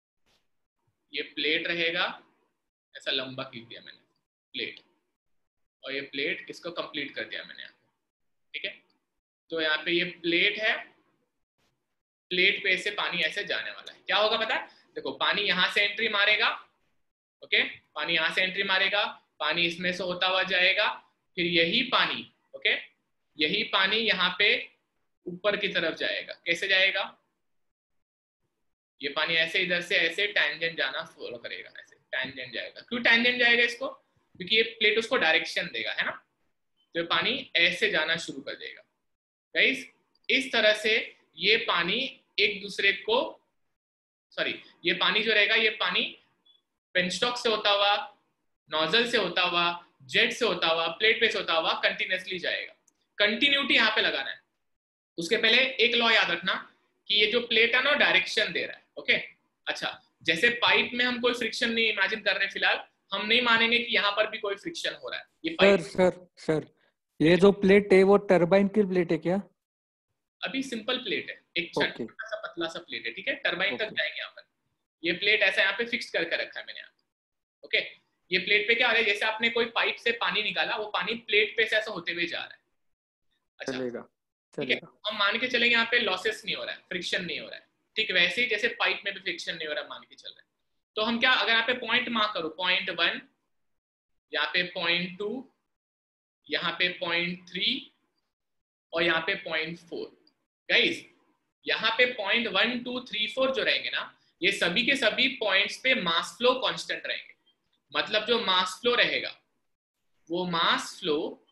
ये प्लेट रहेगा, ऐसा लंबा खींच दिया मैंने प्लेट। और ये प्लेट, इसको कंप्लीट कर दिया मैंने यहाँ पे, ठीक है। तो यहाँ पे ये प्लेट है, प्लेट पे से पानी ऐसे जाने वाला है। क्या होगा पता है, देखो पानी यहाँ से एंट्री मारेगा, ओके, पानी यहाँ से एंट्री मारेगा, पानी इसमें से होता हुआ जाएगा, फिर यही पानी, ओके, यही पानी यहाँ पे ऊपर की तरफ जाएगा। कैसे जाएगा, ये पानी ऐसे इधर से ऐसे टैंजेंट जाना फॉलो करेगा, ऐसे टैंजेंट जाएगा। क्यों टैंजेंट जाएगा इसको, क्योंकि ये प्लेट उसको डायरेक्शन देगा, है ना, तो पानी ऐसे जाना शुरू कर देगा। गाइस इस तरह से ये पानी एक दूसरे को, सॉरी ये पानी जो रहेगा, ये पानी पेनस्टॉक से होता हुआ, नोजल से होता हुआ, जेट से होता हुआ, प्लेट पे से होता हुआ कंटिन्यूसली जाएगा। कंटिन्यूटी यहाँ पे लगाना है। उसके पहले एक लॉ याद रखना कि ये जो प्लेट है ना डायरेक्शन दे रहा है, ओके। अच्छा, जैसे पाइप में हम कोई फ्रिक्शन नहीं इमेजिन कर रहे फिलहाल, हम नहीं मानेंगे कि यहाँ पर भी कोई फ्रिक्शन हो रहा है। ये सर सर सर ये जो प्लेट है वो टरबाइन की प्लेट है क्या? अभी सिंपल प्लेट है, एक छोटा सा पतला सा प्लेट है, ठीक है, टरबाइन तक जाएंगे यहाँ पर। ये प्लेट ऐसा यहाँ पे फिक्स करके रखा है मैंने यहाँ, ओके। ये प्लेट पे क्या हो रहा है, जैसे आपने कोई पाइप से पानी निकाला, वो पानी प्लेट पे से ऐसा होते हुए जा रहा है। अच्छा चलेगा, ठीक है, हम मान के चलेंगे यहाँ पे लॉसेस नहीं हो रहा है, फ्रिक्शन नहीं हो रहा है, ठीक वैसे ही जैसे पाइप में भी फ्रिक्शन नहीं हो रहा है मान के चल रहा है। तो हम क्या, अगर यहाँ पे पॉइंट मार्क करो, पॉइंट वन, यहाँ पे पॉइंट टू, यहाँ पे पॉइंट थ्री और यहाँ पे पॉइंट फोर। गाइस यहाँ पे point one two three four जो रहेंगे ना, ये सभी के सभी पॉइंट्स पे मास फ्लो कांस्टेंट रहेंगे। मतलब जो मास फ्लो रहेगा वो mass flow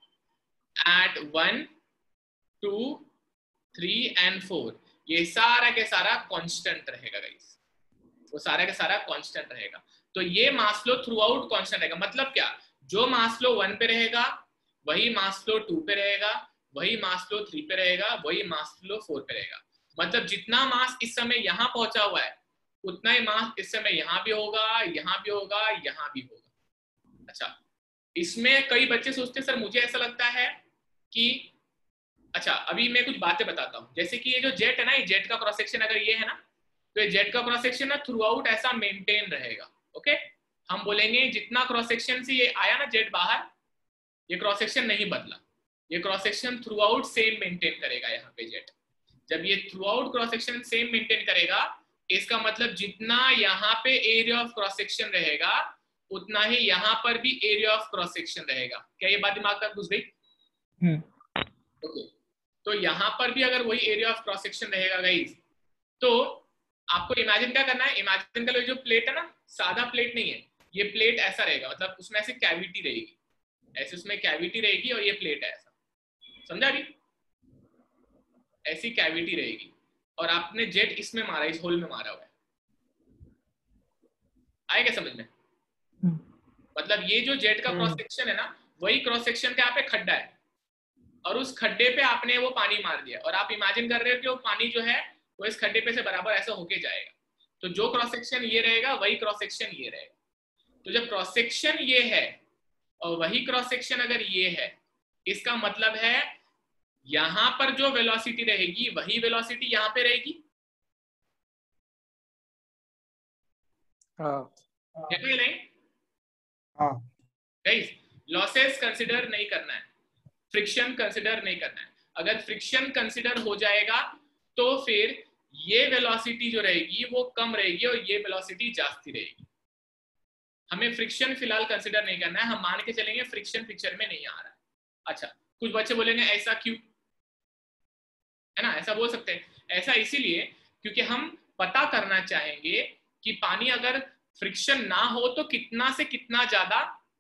at one two three and four, ये सारा के सारा कांस्टेंट रहेगा गाइस, वो सारा के सारा कांस्टेंट रहेगा। तो ये mass flow throughout constant रहेगा। मतलब क्या, जो मास फ्लो वन पे रहेगा वही मास फ्लो टू पे रहेगा, वही मास फ्लो थ्री पे रहेगा, वही मास फ्लो फोर पे रहेगा। मतलब जितना मास इस समय यहाँ पहुंचा हुआ है उतना ही मास इस समय यहाँ भी होगा, यहाँ भी होगा, यहाँ भी होगा। अच्छा, इसमें कई बच्चे सोचते हैं सर मुझे ऐसा लगता है कि, अच्छा अभी मैं कुछ बातें बताता हूँ। जैसे कि ये जो जेट है ना, ये जेट का क्रॉस सेक्शन अगर ये है ना, तो ये जेट का क्रॉस सेक्शन ना थ्रू आउट ऐसा मेंटेन रहेगा, ओके। हम बोलेंगे जितना क्रॉस सेक्शन से ये आया ना जेट बाहर, ये क्रॉस सेक्शन नहीं बदला, ये cross section throughout same maintain करेगा यहाँ पे जेट। जब ये throughout cross section same maintain करेगा, इसका मतलब जितना यहाँ पे एरिया ऑफ क्रॉस सेक्शन रहेगा उतना ही यहाँ पर भी एरिया ऑफ क्रॉस सेक्शन रहेगा। क्या ये बात दिमाग में घुस गई? ओके, तो यहाँ पर भी अगर वही एरिया ऑफ क्रॉस सेक्शन रहेगा गाइस, तो आपको इमेजिन क्या करना है, इमेजिन कर लो जो प्लेट है ना, सादा प्लेट नहीं है, ये प्लेट ऐसा रहेगा, मतलब उसमें ऐसे कैविटी रहेगी, ऐसे उसमें कैविटी रहेगी और ये प्लेट है ऐसा, समझा भी, ऐसी कैविटी रहेगी और आपने जेट इसमें मारा, इस होल में मारा हुआ है। आएगा समझ में? मतलब ये जो जेट का क्रॉस सेक्शन है ना, वही क्रॉस सेक्शन पे आप खड्डा है और उस खड्डे पे आपने वो पानी मार दिया और आप इमेजिन कर रहे हो कि वो पानी जो है वो इस खड्डे पे से बराबर ऐसा होके जाएगा। तो जो क्रॉस सेक्शन ये रहेगा वही क्रॉस सेक्शन ये रहेगा। तो जब क्रॉस सेक्शन ये है और वही क्रॉस सेक्शन अगर ये है, इसका मतलब है यहां पर जो वेलोसिटी रहेगी वही वेलोसिटी यहां पे रहेगी। हाँ नहीं? हाँ गाइस लॉसेस कंसिडर नहीं करना है, फ्रिक्शन कंसिडर नहीं करना है। अगर फ्रिक्शन कंसिडर हो जाएगा तो फिर ये वेलोसिटी जो रहेगी वो कम रहेगी और ये वेलोसिटी जास्ती रहेगी। हमें फ्रिक्शन फिलहाल कंसिडर नहीं करना है, हम मान के चलेंगे फ्रिक्शन पिक्चर में नहीं आ रहा है। अच्छा, कुछ बच्चे बोलेंगे ऐसा क्यों, है ना, ऐसा बोल सकते हैं। ऐसा इसीलिए क्योंकि हम पता करना चाहेंगे कि पानी अगर फ्रिक्शन ना हो तो कितना से कितना ज्यादा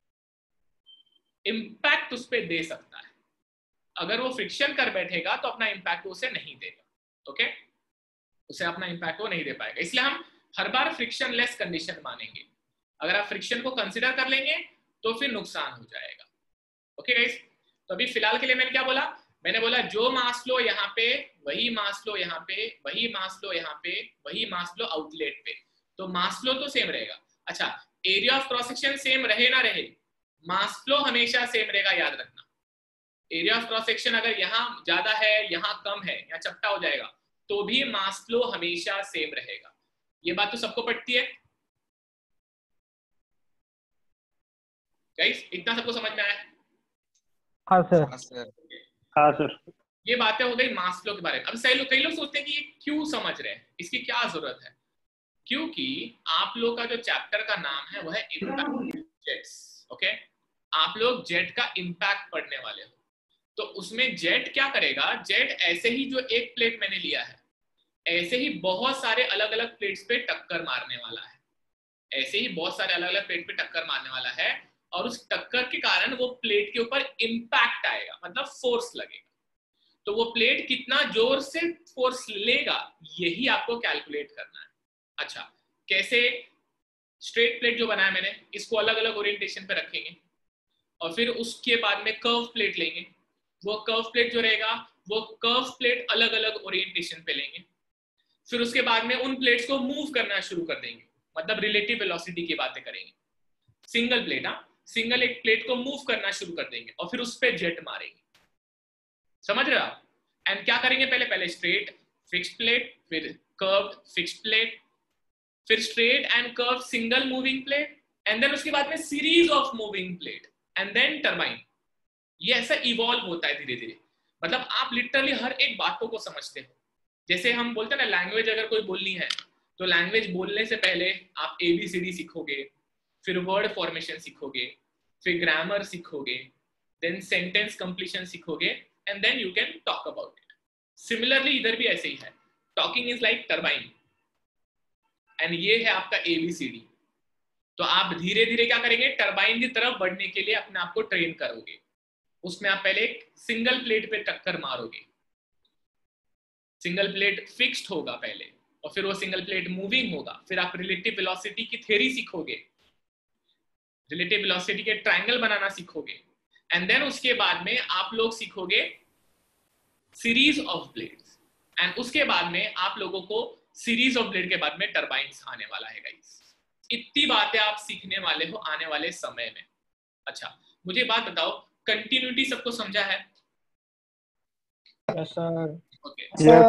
इंपैक्ट उस पर दे सकता है। अगर वो फ्रिक्शन कर बैठेगा तो अपना इंपैक्ट उसे नहीं देगा, ओके, उसे अपना इंपैक्ट वो नहीं दे पाएगा। इसलिए हम हर बार फ्रिक्शन लेस कंडीशन मानेंगे। अगर आप फ्रिक्शन को कंसिडर कर लेंगे तो फिर नुकसान हो जाएगा, ओके गाइस। तो अभी फिलहाल के लिए मैंने क्या बोला, मैंने बोला जो मास फ्लो यहाँ पे वही मास फ्लो यहाँ पे, वही मास फ्लो यहाँ पे, वही मास फ्लो आउटलेट पे, तो मास फ्लो तो सेम रहेगा। अच्छा, area of cross section same रहे ना रहे, मास फ्लो हमेशा सेम रहेगा, याद रखना। एरिया ऑफ क्रॉस सेक्शन अगर यहाँ ज्यादा है, यहाँ कम है, यहाँ चपटा हो जाएगा, तो भी मास फ्लो हमेशा सेम रहेगा। ये बात तो सबको पटती है गाइस, इतना सबको समझ में आया? हाँ सर। हाँ सर। ये बातें हो गई मास फ्लो के बारे में। अब सही लोग कई लोग सोचते हैं कि ये क्यों समझ रहे हैं, इसकी क्या जरूरत है? क्योंकि आप लोग का जो चैप्टर का नाम है वो है इम्पैक्ट जेट्स। ओके, आप लोग जेट का इम्पैक्ट पढ़ने वाले हो। तो उसमें जेट क्या करेगा, जेट ऐसे ही जो एक प्लेट मैंने लिया है ऐसे ही बहुत सारे अलग अलग प्लेट्स पे टक्कर मारने वाला है, ऐसे ही बहुत सारे अलग अलग प्लेट पे टक्कर मारने वाला है, और उस टक्कर के कारण वो प्लेट के ऊपर इम्पैक्ट आएगा, मतलब फोर्स लगेगा। तो वो प्लेट कितना जोर से फोर्स लेगा यही आपको कैलकुलेट करना है। अच्छा, कैसे? स्ट्रेट प्लेट जो बनाया मैंने इसको अलग अलग ओरिएंटेशन पे रखेंगे, और फिर उसके बाद में कर्व प्लेट लेंगे। वो कर्व प्लेट जो रहेगा वो कर्व प्लेट अलग अलग ओरिएंटेशन पे लेंगे। फिर उसके बाद में उन प्लेट्स को मूव करना शुरू कर देंगे, मतलब रिलेटिव वेलोसिटी की बातें करेंगे। सिंगल प्लेट, हाँ, सिंगल एक प्लेट को मूव करना शुरू कर देंगे और फिर उस पर जेट मारेंगे। समझ रहे हो आप? एंड क्या करेंगे, पहले पहले स्ट्रेट फिक्स्ड प्लेट, फिर कर्व फिक्स्ड प्लेट, फिर straight and curve single moving plate, and then उसके बाद में series of moving plate, and then turbine. ये ऐसा इवॉल्व होता है धीरे धीरे। मतलब आप लिटरली हर एक बातों को समझते हो। जैसे हम बोलते हैं ना, लैंग्वेज अगर कोई बोलनी है तो लैंग्वेज बोलने से पहले आप ए बी सी डी सीखोगे, फिर वर्ड फॉर्मेशन सीखोगे, फिर ग्रामर सीखोगे, देन सेंटेंस कंप्लीशन सीखोगे, and then you can talk about it. Similarly इधर भी ऐसे ही है, talking is like turbine, and ये है आपका ए बी सी डी। तो आप धीरे धीरे क्या करेंगे, टरबाइन की तरफ बढ़ने के लिए अपने आप को ट्रेन करोगे। उसमें आप पहले एक सिंगल प्लेट पे टक्कर मारोगे, सिंगल प्लेट फिक्स्ड होगा पहले, और फिर वो सिंगल प्लेट मूविंग होगा। फिर आप रिलेटिव वेलोसिटी की थ्योरी सीखोगे, रिलेटिव वेलोसिटी के ट्रायंगल बनाना सीखोगे, एंड देन उसके बाद में आप लोग सीखोगे सीरीज ऑफ ब्लेड्स, एंड उसके बाद में आप लोगों को सीरीज ऑफ ब्लेड के बाद में टरबाइन्स आने वाला है गाइस। इतनी बातें आप सीखने वाले हो आने वाले समय में। अच्छा, मुझे बात बताओ, कंटिन्यूटी सबको समझा है? Yes sir. Okay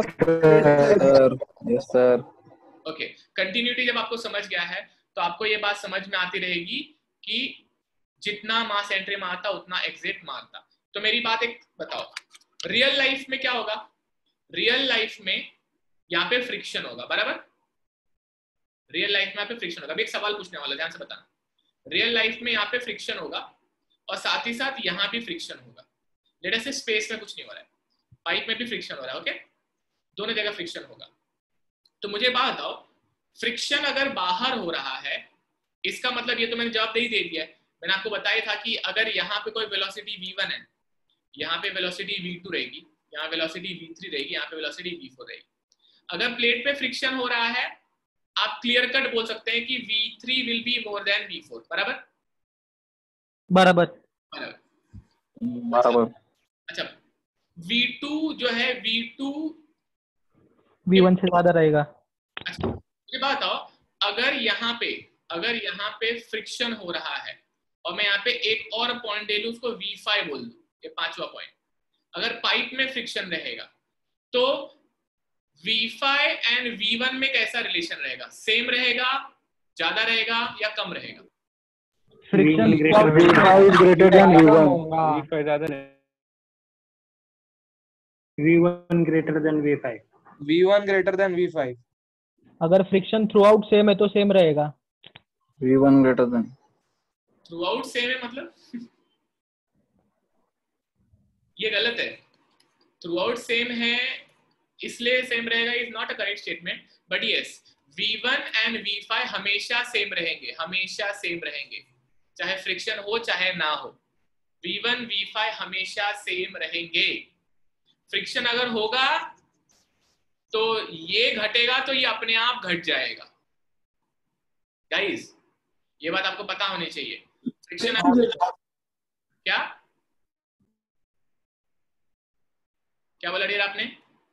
yes sir. Okay, continuity जब आपको समझ गया है तो आपको ये बात समझ में आती रहेगी कि जितना मास एंट्री मारता उतना एग्जिट मारता। तो मेरी बात एक बताओ, रियल लाइफ में क्या होगा? रियल लाइफ में यहाँ पे फ्रिक्शन होगा, बराबर? रियल लाइफ में यहाँ पे फ्रिक्शन होगा। अभी एक सवाल पूछने वाला, ध्यान से बताना। रियल लाइफ में यहाँ पे फ्रिक्शन होगा और साथ ही साथ यहाँ भी फ्रिक्शन होगा। लेट अस से स्पेस में कुछ नहीं हो रहा है, पाइप में भी फ्रिक्शन हो रहा है, ओके? दोनों जगह फ्रिक्शन होगा। तो मुझे बात बताओ, फ्रिक्शन अगर बाहर हो रहा है इसका मतलब, ये तो मैंने जवाब दे ही दे दिया है। मैंने आपको बताया था कि अगर यहाँ पे कोई वेलोसिटी वी वन है, यहाँ पे वेलोसिटी वी टू रहेगी, यहाँ वेलोसिटी वी थ्री रहेगी, यहाँ पे वेलोसिटी वी फोर रहेगी। अगर प्लेट पे फ्रिक्शन हो रहा है आप क्लियर कट बोल सकते हैं कि V three will be more than V four, बराबर? बराबर बराबर बराबर। अच्छा, वी टू जो है वी टू वी वन से ज्यादा रहेगा। अच्छा, मुझे बात बताओ, अगर यहाँ पे अगर यहाँ पे फ्रिक्शन हो रहा है और मैं यहाँ पे एक और पॉइंट ले लूं, उसको वी फाइव बोल दूं, ये पांचवा पॉइंट, अगर पाइप में फ्रिक्शन रहेगा तो V five and V one में कैसा रिलेशन रहेगा? सेम रहेगा, ज्यादा रहेगा या कम रहेगा? Friction V five greater than V one. V five ज्यादा नहीं। V one greater than V five. V one greater than V five. अगर फ्रिक्शन थ्रू आउट सेम है तो सेम रहेगा। V one greater than. Throughout same है मतलब ये गलत है। थ्रू आउट सेम है इसलिए सेम रहेगा is not a correct statement, but yes V one and V five हमेशा सेम रहेंगे, हमेशा सेम रहेंगे, चाहे फ्रिक्शन हो चाहे ना हो। वी वन वी फाइव हमेशा सेम रहेंगे। फ्रिक्शन अगर होगा तो ये घटेगा तो ये अपने आप घट जाएगा। गाइस ये बात आपको पता होनी चाहिए। फ्रिक्शन क्या क्या बोला डियर आपने?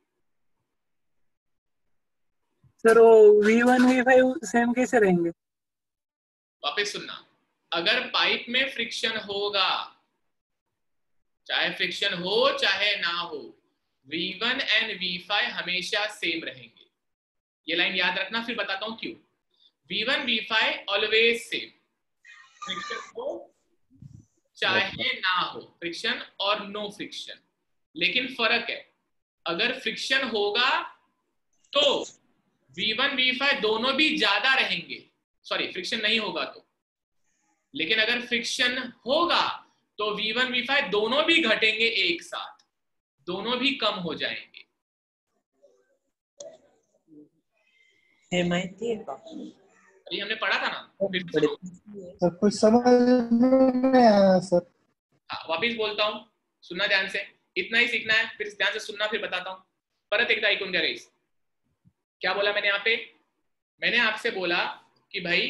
सर वो V one V five same कैसे रहेंगे? वापस सुनना, अगर पाइप में फ्रिक्शन होगा, चाहे फ्रिक्शन हो चाहे ना हो, V one and V five हमेशा सेम रहेंगे। ये लाइन याद रखना, फिर बताता हूं क्यों। V one V five always same, friction हो चाहे ना हो, फ्रिक्शन और नो फ्रिक्शन। लेकिन फर्क है, अगर फ्रिक्शन होगा तो वी वन वी फाइव दोनों भी ज्यादा रहेंगे, सॉरी फ्रिक्शन नहीं होगा तो, लेकिन अगर फ्रिक्शन होगा तो वी वन वी फाइव दोनों भी घटेंगे एक साथ, दोनों भी कम हो जाएंगे। हे माहिती है का? अभी हमने पढ़ा था ना, फिर सर कुछ समझ नहीं आया सर। हाँ, वापिस बोलता हूँ, सुनना ध्यान से, इतना ही सीखना है, फिर ध्यान से सुनना, फिर बताता हूँ। परत एकदा ऐकून घ्या गाइस। क्या बोला मैंने यहाँ पे? मैंने आपसे बोला कि भाई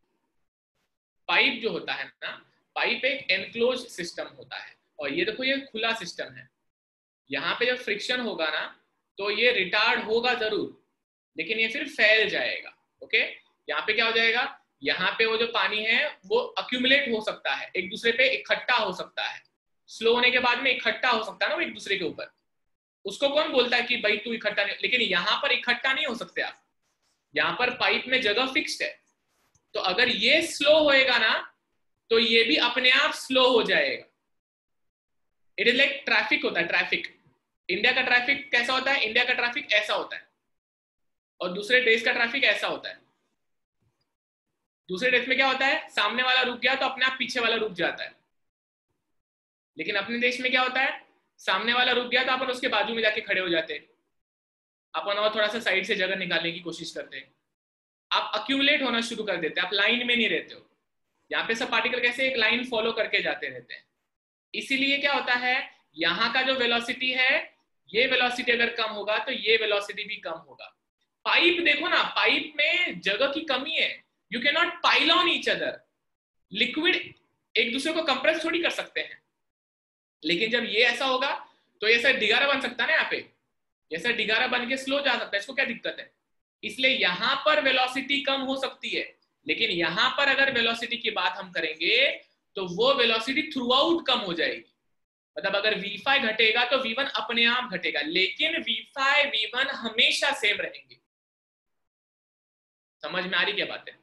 पाइप जो होता है ना, पाइप एक एनक्लोज सिस्टम होता है, और ये देखो ये खुला सिस्टम है। यहाँ पे जब फ्रिक्शन होगा ना तो ये रिटार्ड होगा जरूर, लेकिन ये फिर फैल जाएगा। ओके, यहाँ पे क्या हो जाएगा, यहाँ पे वो जो पानी है वो अक्यूमुलेट हो सकता है, एक दूसरे पे इकट्ठा हो सकता है, स्लो होने के बाद में इकट्ठा हो सकता है ना वो एक दूसरे के ऊपर। उसको कौन बोलता है कि भाई तू इकट्ठा नहीं, लेकिन यहाँ पर इकट्ठा नहीं हो सकते आप, यहाँ पर पाइप में जगह फिक्स्ड है। तो अगर ये स्लो होएगा ना तो ये भी अपने आप स्लो हो जाएगा। इट इज लाइक ट्रैफिक होता है, ट्रैफिक। इंडिया का ट्रैफिक कैसा होता है? इंडिया का ट्रैफिक ऐसा होता है, और दूसरे देश का ट्रैफिक ऐसा होता है। दूसरे देश में क्या होता है, सामने वाला रुक गया तो अपने आप पीछे वाला रुक जाता है, लेकिन अपने देश में क्या होता है, सामने वाला रुक गया तो अपन उसके बाजू में जाके खड़े हो जाते हैं, अपन और थोड़ा सा साइड से जगह निकालने की कोशिश करते हैं, आप अक्यूमुलेट होना शुरू कर देते हैं, आप लाइन में नहीं रहते हो। यहाँ पे सब पार्टिकल कैसे एक लाइन फॉलो करके जाते रहते हैं। इसीलिए क्या होता है, यहाँ का जो वेलोसिटी है, ये वेलोसिटी अगर कम होगा तो ये वेलोसिटी भी कम होगा। पाइप देखो ना, पाइप में जगह की कमी है, you can not pile on each other. Liquid एक दूसरे को कंप्रेस थोड़ी कर सकते हैं, लेकिन जब ये ऐसा होगा तो ये ऐसा डिगारा बन सकता है ना, यहाँ पे ऐसा डिगारा बन के स्लो जा सकता है, इसको क्या दिक्कत है? इसलिए यहां पर वेलोसिटी कम हो सकती है, लेकिन यहां पर अगर वेलोसिटी की बात हम करेंगे तो वो वेलोसिटी थ्रू आउट कम हो जाएगी। मतलब अगर वी फाइव घटेगा तो वी वन अपने आप घटेगा, लेकिन वी फाइव वी वन हमेशा सेम रहेंगे। समझ में आ रही क्या बात है?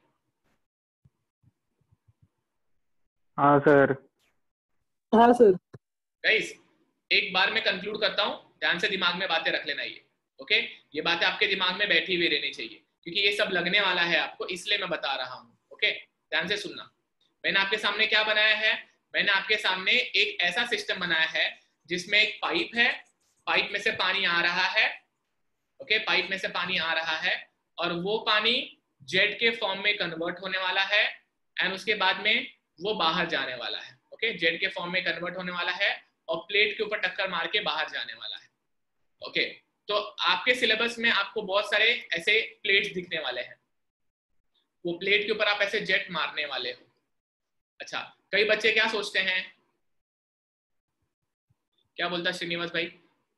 हाँ सर। हाँ सर। गाइस एक बार मैं कंक्लूड करता हूं, ध्यान से दिमाग में बातें रख लेना ये। ओके, ये बातें आपके दिमाग में बैठी हुई रहनी चाहिए, क्योंकि ये सब लगने वाला है आपको, इसलिए मैं बता रहा हूँ। ओके, ध्यान से सुनना। मैंने आपके सामने क्या बनाया है, मैंने आपके सामने एक ऐसा सिस्टम बनाया है जिसमें एक पाइप है, पाइप में से पानी आ रहा है। ओके, पाइप में से पानी आ रहा है और वो पानी जेट के फॉर्म में कन्वर्ट होने वाला है, एंड उसके बाद में वो बाहर जाने वाला है। ओके, जेट के फॉर्म में कन्वर्ट होने वाला है और प्लेट के ऊपर टक्कर मार के बाहर जाने वाला है। ओके, तो आपके सिलेबस में आपको बहुत सारे ऐसे प्लेट्स दिखने वाले हैं, वो प्लेट के ऊपर आप ऐसे जेट मारने वाले हो। अच्छा, कई बच्चे क्या सोचते हैं, क्या बोलता श्रीनिवास भाई?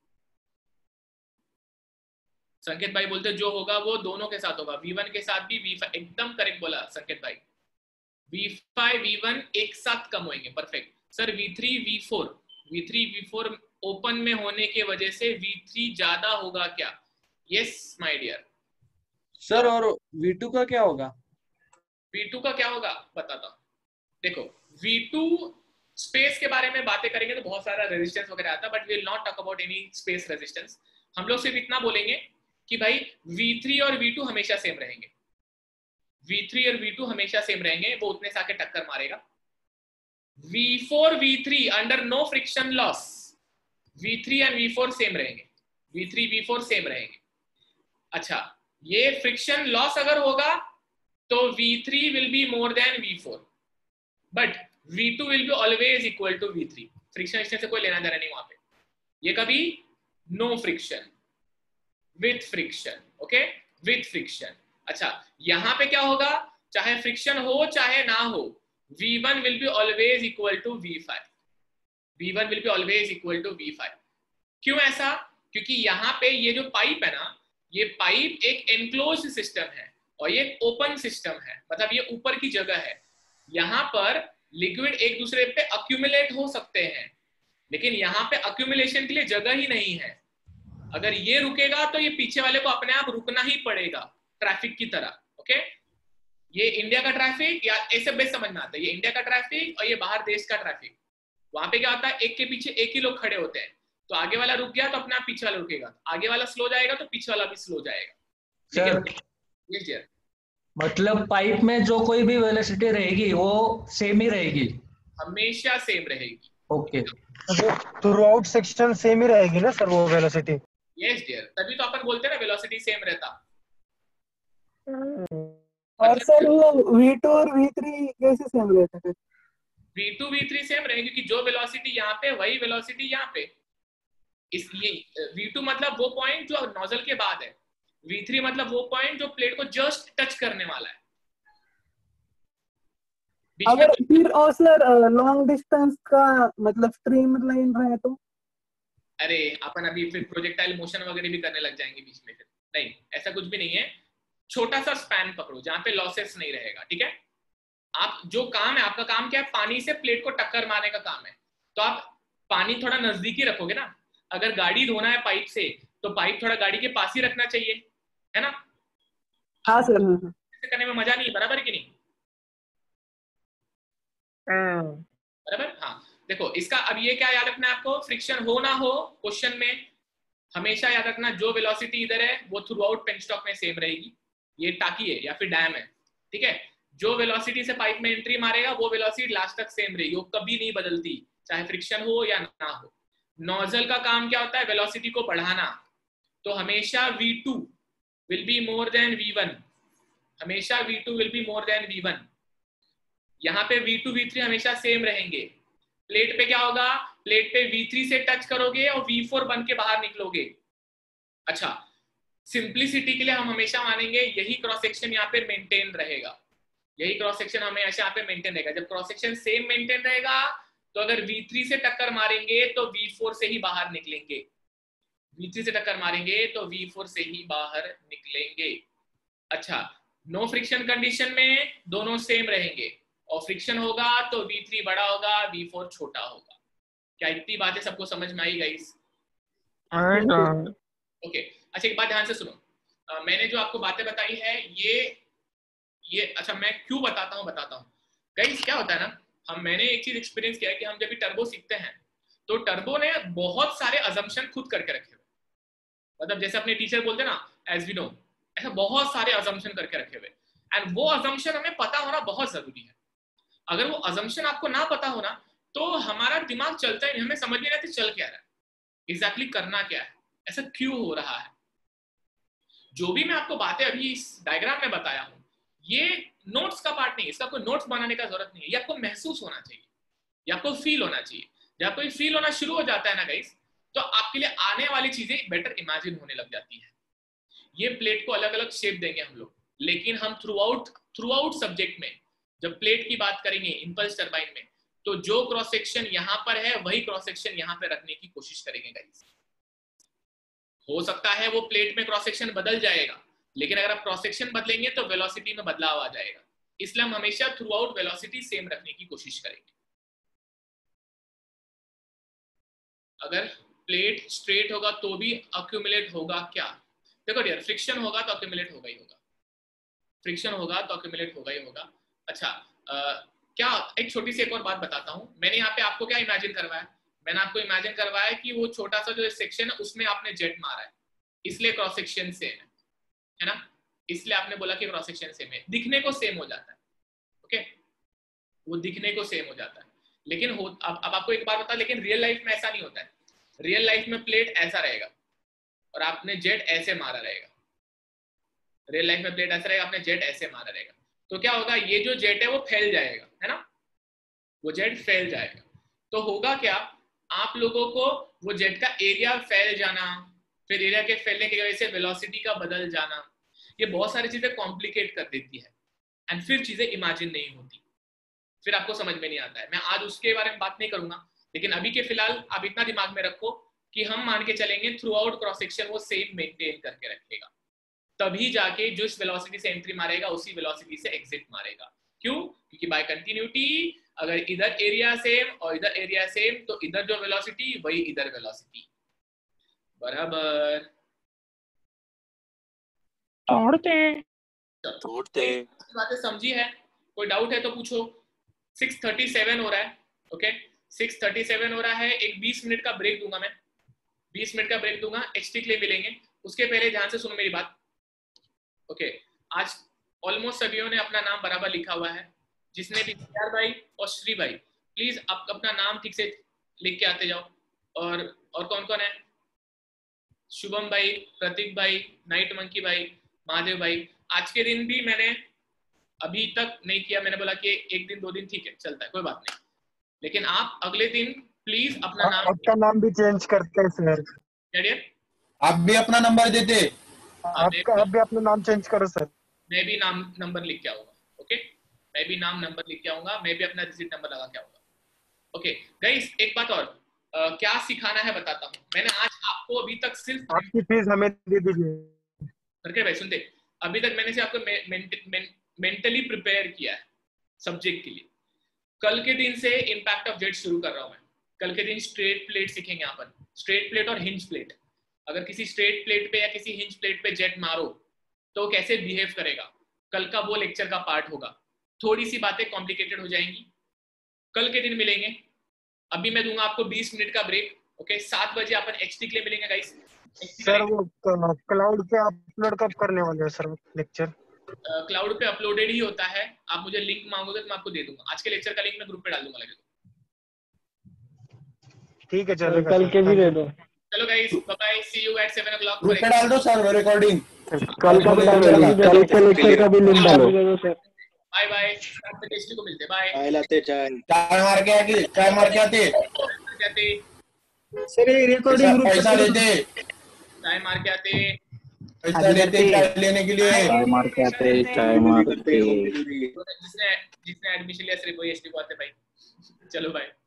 संकेत भाई बोलते जो होगा वो दोनों के साथ होगा, वी वन के साथ भी वी फाइव। एकदम करेक्ट बोला संकेत भाई, वी फाइव वी वन एक साथ कम होंगे। Perfect sir. V three V four V three V four open में होने के वजह से वी थ्री ज्यादा होगा क्या? Yes my dear sir. और वी टू का क्या होगा? वी टू का क्या होगा बताता हूँ। देखो वी टू स्पेस के बारे में बातें करेंगे तो बहुत सारा रेजिस्टेंस वगैरह आता है, but we will not talk about any space resistance. हम लोग सिर्फ इतना बोलेंगे कि भाई वी थ्री और वी टू हमेशा सेम रहेंगे, वी थ्री और वी टू हमेशा सेम रहेंगे, वो उतने से आके टक्कर मारेगा। V four V three under no friction loss, V three and V four same रहेंगे, V three V four same रहेंगे। अच्छा, ये फ्रिक्शन लॉस अगर होगा तो we three will be more than V four, but V two will be always equal to V three. Friction से कोई लेना देना नहीं वहां पे, ये कभी no friction with friction. Okay, with friction. अच्छा, यहां पे क्या होगा, चाहे फ्रिक्शन हो चाहे ना हो, V one will be always equal to V five, V one will be always equal to V five. क्यों ऐसा? क्योंकि यहाँ पे ये जो पाइप है ना, ये पाइप एक एनक्लोज सिस्टम है और ये ओपन सिस्टम है, मतलब ये ऊपर की जगह है। यहाँ पर लिक्विड एक दूसरे पे अक्यूमुलेट हो सकते हैं, लेकिन यहाँ पे अक्यूमुलेशन के लिए जगह ही नहीं है। अगर ये रुकेगा तो ये पीछे वाले को अपने आप रुकना ही पड़ेगा, ट्रैफिक की तरह। ओके, ये इंडिया का ट्रैफिक या ऐसे बेस समझ में आता है, ये इंडिया का ट्रैफिक और ये बाहर देश का ट्रैफिक, वहां पे क्या होता है, एक के पीछे एक ही लोग खड़े होते हैं, तो आगे वाला रुक गया तो अपने आप पीछे वाला रुकेगा, आगे वाला स्लो जाएगा तो पीछे वाला भी स्लो जाएगा। Sir yes dear. मतलब पाइप में जो कोई भी वेलोसिटी रहेगी वो सेम ही रहेगी, हमेशा सेम रहेगी। Okay. Throughout section same ही रहेगी ना सर वो वेलोसिटी? यस डियर, तभी तो अपन बोलते हैं ना वेलोसिटी सेम रहता। और सर वो वी टू और वी थ्री कैसे सेम रहता है? V two V three same रहेंगे क्योंकि जो वेलोसिटी यहाँ पे वही वेलोसिटी यहाँ पे। इसलिए वी टू मतलब वो पॉइंट जो नोजल के बाद है, वी थ्री मतलब वो पॉइंट जो प्लेट को जस्ट टच करने वाला है। अगर फिर और सर लॉन्ग डिस्टेंस का मतलब स्ट्रीम लाइन रहे तो? अरे अपन अभी फिर प्रोजेक्टाइल मोशन वगैरह भी करने लग जाएंगे बीच में, फिर नहीं, ऐसा कुछ भी नहीं है। छोटा सा स्पैन पकड़ो जहां पे लॉसेस नहीं रहेगा, ठीक है। आप जो काम है, आपका काम क्या है, पानी से प्लेट को टक्कर मारने का काम है, तो आप पानी थोड़ा नजदीकी रखोगे ना। अगर गाड़ी धोना है पाइप से तो पाइप थोड़ा गाड़ी के पास ही रखना चाहिए, है ना। हाँ सर। ऐसे करने में मजा नहीं, बराबर कि नहीं? बराबर। हाँ देखो इसका अब ये क्या याद रखना है आपको, फ्रिक्शन हो ना हो क्वेश्चन में हमेशा याद रखना जो वेलोसिटी इधर है वो थ्रू आउट पेनस्टॉक में सेम रहेगी। ये टाकी है या फिर डैम है, ठीक है। जो वेलोसिटी से पाइप में एंट्री मारेगा वो वेलोसिटी लास्ट तक सेम रहेगी, वो कभी नहीं बदलती, चाहे फ्रिक्शन हो या ना हो। नोजल का काम क्या होता है, वेलोसिटी को बढ़ाना, तो हमेशा V two will be more than V one, हमेशा V two will be more than V one. यहाँ पे वी टू वी थ्री हमेशा सेम रहेंगे। प्लेट पे क्या होगा, प्लेट पे वी थ्री से टच करोगे और वी फोर बन के बाहर निकलोगे। अच्छा, सिंप्लिसिटी के लिए हम हमेशा मानेंगे यही क्रॉस सेक्शन यहाँ पे मेंटेन रहेगा, यही क्रॉस सेक्शन हमेशा यहाँ पे मेंटेन रहेगा। जब क्रॉस सेक्शन सेम मेंटेन रहेगा तो अगर वी थ्री से टक्कर मारेंगे तो वी फोर से ही बाहर निकलेंगे, वी थ्री से टक्कर मारेंगे तो वी फोर से ही बाहर निकलेंगे। अच्छा, नो फ्रिक्शन कंडीशन में दोनों सेम रहेंगे, और फ्रिक्शन होगा तो वी थ्री बड़ा होगा वी फोर छोटा होगा। क्या इतनी बातें सबको समझ में आई गाइस? ओके। अच्छा एक बात ध्यान से सुनो, आ, मैंने जो आपको बातें बताई है ये ये अच्छा मैं क्यों बताता हूँ बताता हूँ गाइस। क्या होता है ना, हम मैंने एक चीज एक्सपीरियंस किया है कि हम जब भी टर्बो सीखते हैं तो टर्बो ने बहुत सारे अजम्पशन खुद करके रखे हुए, मतलब जैसे अपने टीचर बोलते ना एज वी नो, ऐसा बहुत सारे अजम्पशन करके रखे हुए, एंड वो अजम्पशन हमें पता होना बहुत जरूरी है। अगर वो अजम्पशन आपको ना पता होना तो हमारा दिमाग चलता ही नहीं, हमें समझ नहीं आता चल क्या रहा है, एग्जैक्टली करना क्या है, ऐसा क्यों हो रहा है। जो भी मैं आपको बातें अभी इस डायग्राम में बताया हूं ये नोट्स का पार्ट नहीं है, इसका कोई नोट्स बनाने का जरूरत नहीं है, ये आपको महसूस होना चाहिए, ये आपको फील होना चाहिए। जब आपको फील होना शुरू हो जाता है ना गाइस, तो आपके लिए आने वाली चीजें बेटर इमेजिन होने लग जाती है। ये प्लेट को अलग अलग शेप देंगे हम लोग, लेकिन हम throughout throughout subject में जब प्लेट की बात करेंगे इंपल्स टरबाइन में, तो जो क्रॉस सेक्शन यहाँ पर है वही क्रॉस सेक्शन यहाँ पे रखने की कोशिश करेंगे गाइस। हो सकता है वो प्लेट में क्रॉस सेक्शन बदल जाएगा, लेकिन अगर आप क्रॉस सेक्शन बदलेंगे तो वेलोसिटी में बदलाव आ जाएगा, इसलिए हम हमेशा थ्रू आउट वेलोसिटी सेम रखने की कोशिश करेंगे। अगर प्लेट स्ट्रेट होगा तो भी अक्यूमुलेट होगा क्या? देखो डियर, फ्रिक्शन होगा तो अक्यूमुलेट होगा ही होगा, फ्रिक्शन होगा तो अक्यूमुलेट होगा ही होगा। अच्छा आ, क्या एक छोटी सी एक और बात बताता हूँ। मैंने यहाँ पे आपको क्या इमेजिन करवाया, मैंने आपको इमेजिन करवाया कि वो छोटा सा जो सेक्शन है उसमें आपने जेट मारा है, इसलिए क्रॉस सेक्शन सेम है, है ना, इसलिए आपने बोला कि क्रॉस सेक्शन सेम है, दिखने को सेम हो जाता है, ओके, वो दिखने को सेम हो जाता है। लेकिन हो अब, अब आपको एक बार बता, लेकिन रियल लाइफ में ऐसा नहीं होता है। रियल लाइफ में प्लेट ऐसा रहेगा और आपने जेट ऐसे मारा रहेगा, रियल लाइफ में प्लेट ऐसा रहेगा, आपने जेट ऐसे मारा रहेगा, तो क्या होगा, ये जो जेट है वो फैल जाएगा, है ना, वो जेट फैल जाएगा। तो होगा क्या, आप लोगों को वो जेट का एरिया फैल जाना, फिर एरिया के फैलने की वजह से वेलोसिटी का बदल जाना, ये बहुत सारी चीजें कॉम्प्लिकेट कर देती है, एंड फिर चीजें इमेजिन नहीं होती, फिर आपको समझ में नहीं आता है। मैं आज उसके बारे में बात नहीं करूंगा, लेकिन अभी के फिलहाल आप इतना दिमाग में रखो कि हम मान के चलेंगे थ्रू आउट क्रॉस सेक्शन वो सेम मेंटेन करके रखेगा, तभी जाके जो इस वेलोसिटी से एंट्री मारेगा उसी वेलोसिटी से एग्जिट मारेगा। क्यों? क्योंकि बाय कंटिन्यूटी अगर इधर एरिया सेम और इधर एरिया सेम तो इधर जो वेलोसिटी वही इधर वेलोसिटी, बराबर। तोड़ते तोड़ते बातें समझी है? कोई डाउट है तो पूछो। सिक्स थर्टी सेवन हो रहा है, ओके। सिक्स थर्टी सेवन हो रहा है, एक बीस मिनट का ब्रेक दूंगा मैं, बीस मिनट का ब्रेक दूंगा, एचटी के लिए मिलेंगे। उसके पहले ध्यान से सुनो मेरी बात, ओके। आज ऑलमोस्ट सभी ने अपना नाम बराबर लिखा हुआ है, जिसने भी यार भाई और श्री भाई प्लीज आप अपना नाम ठीक से लिख के आते जाओ। और और कौन कौन है, शुभम भाई, प्रतीक भाई, नाइट मंकी भाई, महादेव भाई। आज के दिन भी मैंने अभी तक नहीं किया, मैंने बोला कि एक दिन दो दिन ठीक है चलता है कोई बात नहीं, लेकिन आप अगले दिन प्लीज अपना नाम, आपका नाम भी चेंज करते हैं सर। क्या डियर? आप भी अपना नंबर देते, आपका आप भी अपना नाम चेंज करो सर। मैं भी नाम नंबर लिख के आऊंगा, ओके, मैं भी नाम नंबर लिख के आऊंगा, मैं भी अपना रिसीट नंबर लगा के आऊंगा, ओके। गाइस एक बात और, आ, क्या सिखाना है बताता हूँ। मैंने आज आपको अभी तक सिर्फ आपकी फीस हमें दे दीजिए करके भाई, सुनते, अभी तक मैंने सिर्फ आपको मे, मे, मे, मेंटली प्रिपेयर किया है सब्जेक्ट के लिए। कल के दिन से इम्पैक्ट ऑफ जेट शुरू कर रहा हूं मैं। कल के दिन स्ट्रेट प्लेट सीखेंगे अपन, स्ट्रेट प्लेट और हिंज प्लेट। अगर किसी स्ट्रेट प्लेट पे या किसी हिंज प्लेट पे जेट मारो तो कैसे बिहेव करेगा, कल का वो लेक्चर का पार्ट होगा। थोड़ी सी बातें कॉम्प्लिकेटेड हो जाएंगी, कल के दिन मिलेंगे। अभी मैं दूंगा आपको बीस मिनट का ब्रेक, ओके। सात बजे अपन एचटी के लिए मिलेंगे गाइस। सर वो क्लाउड पे अपलोड कब करने वाले हो सर लेक्चर? क्लाउड पे अपलोडेड ही होता है, आप मुझे लिंक मांगोगे तो मैं आपको दे दूंगा। आज के लेक्चर का लिंक मैं ग्रुप पे डाल दूंगा लगे तो। ठीक है चलेगा, कल के भी दे दो। चलो guys bye bye, see you at seven o'clock। Group पे डाल दो सर रिकॉर्डिंग, कल का कल के लेक्चर का भी लिंक डालो। बाय बाय, सात बजे एचटी को मिलते हैं, बाय। चाय लाते, चाय चाय मार के आके चाय मार के आते आते सर ये रिकॉर्डिंग ग्रुप पैसा लेते, चाय मार के आते, पैसा लेते चाय लेने के लिए, चाय मार के आते, चाय मार के। जिसने जिसने एडमिशन लिया सिर्फ वही एचटी को आते भाई। चलो भाई।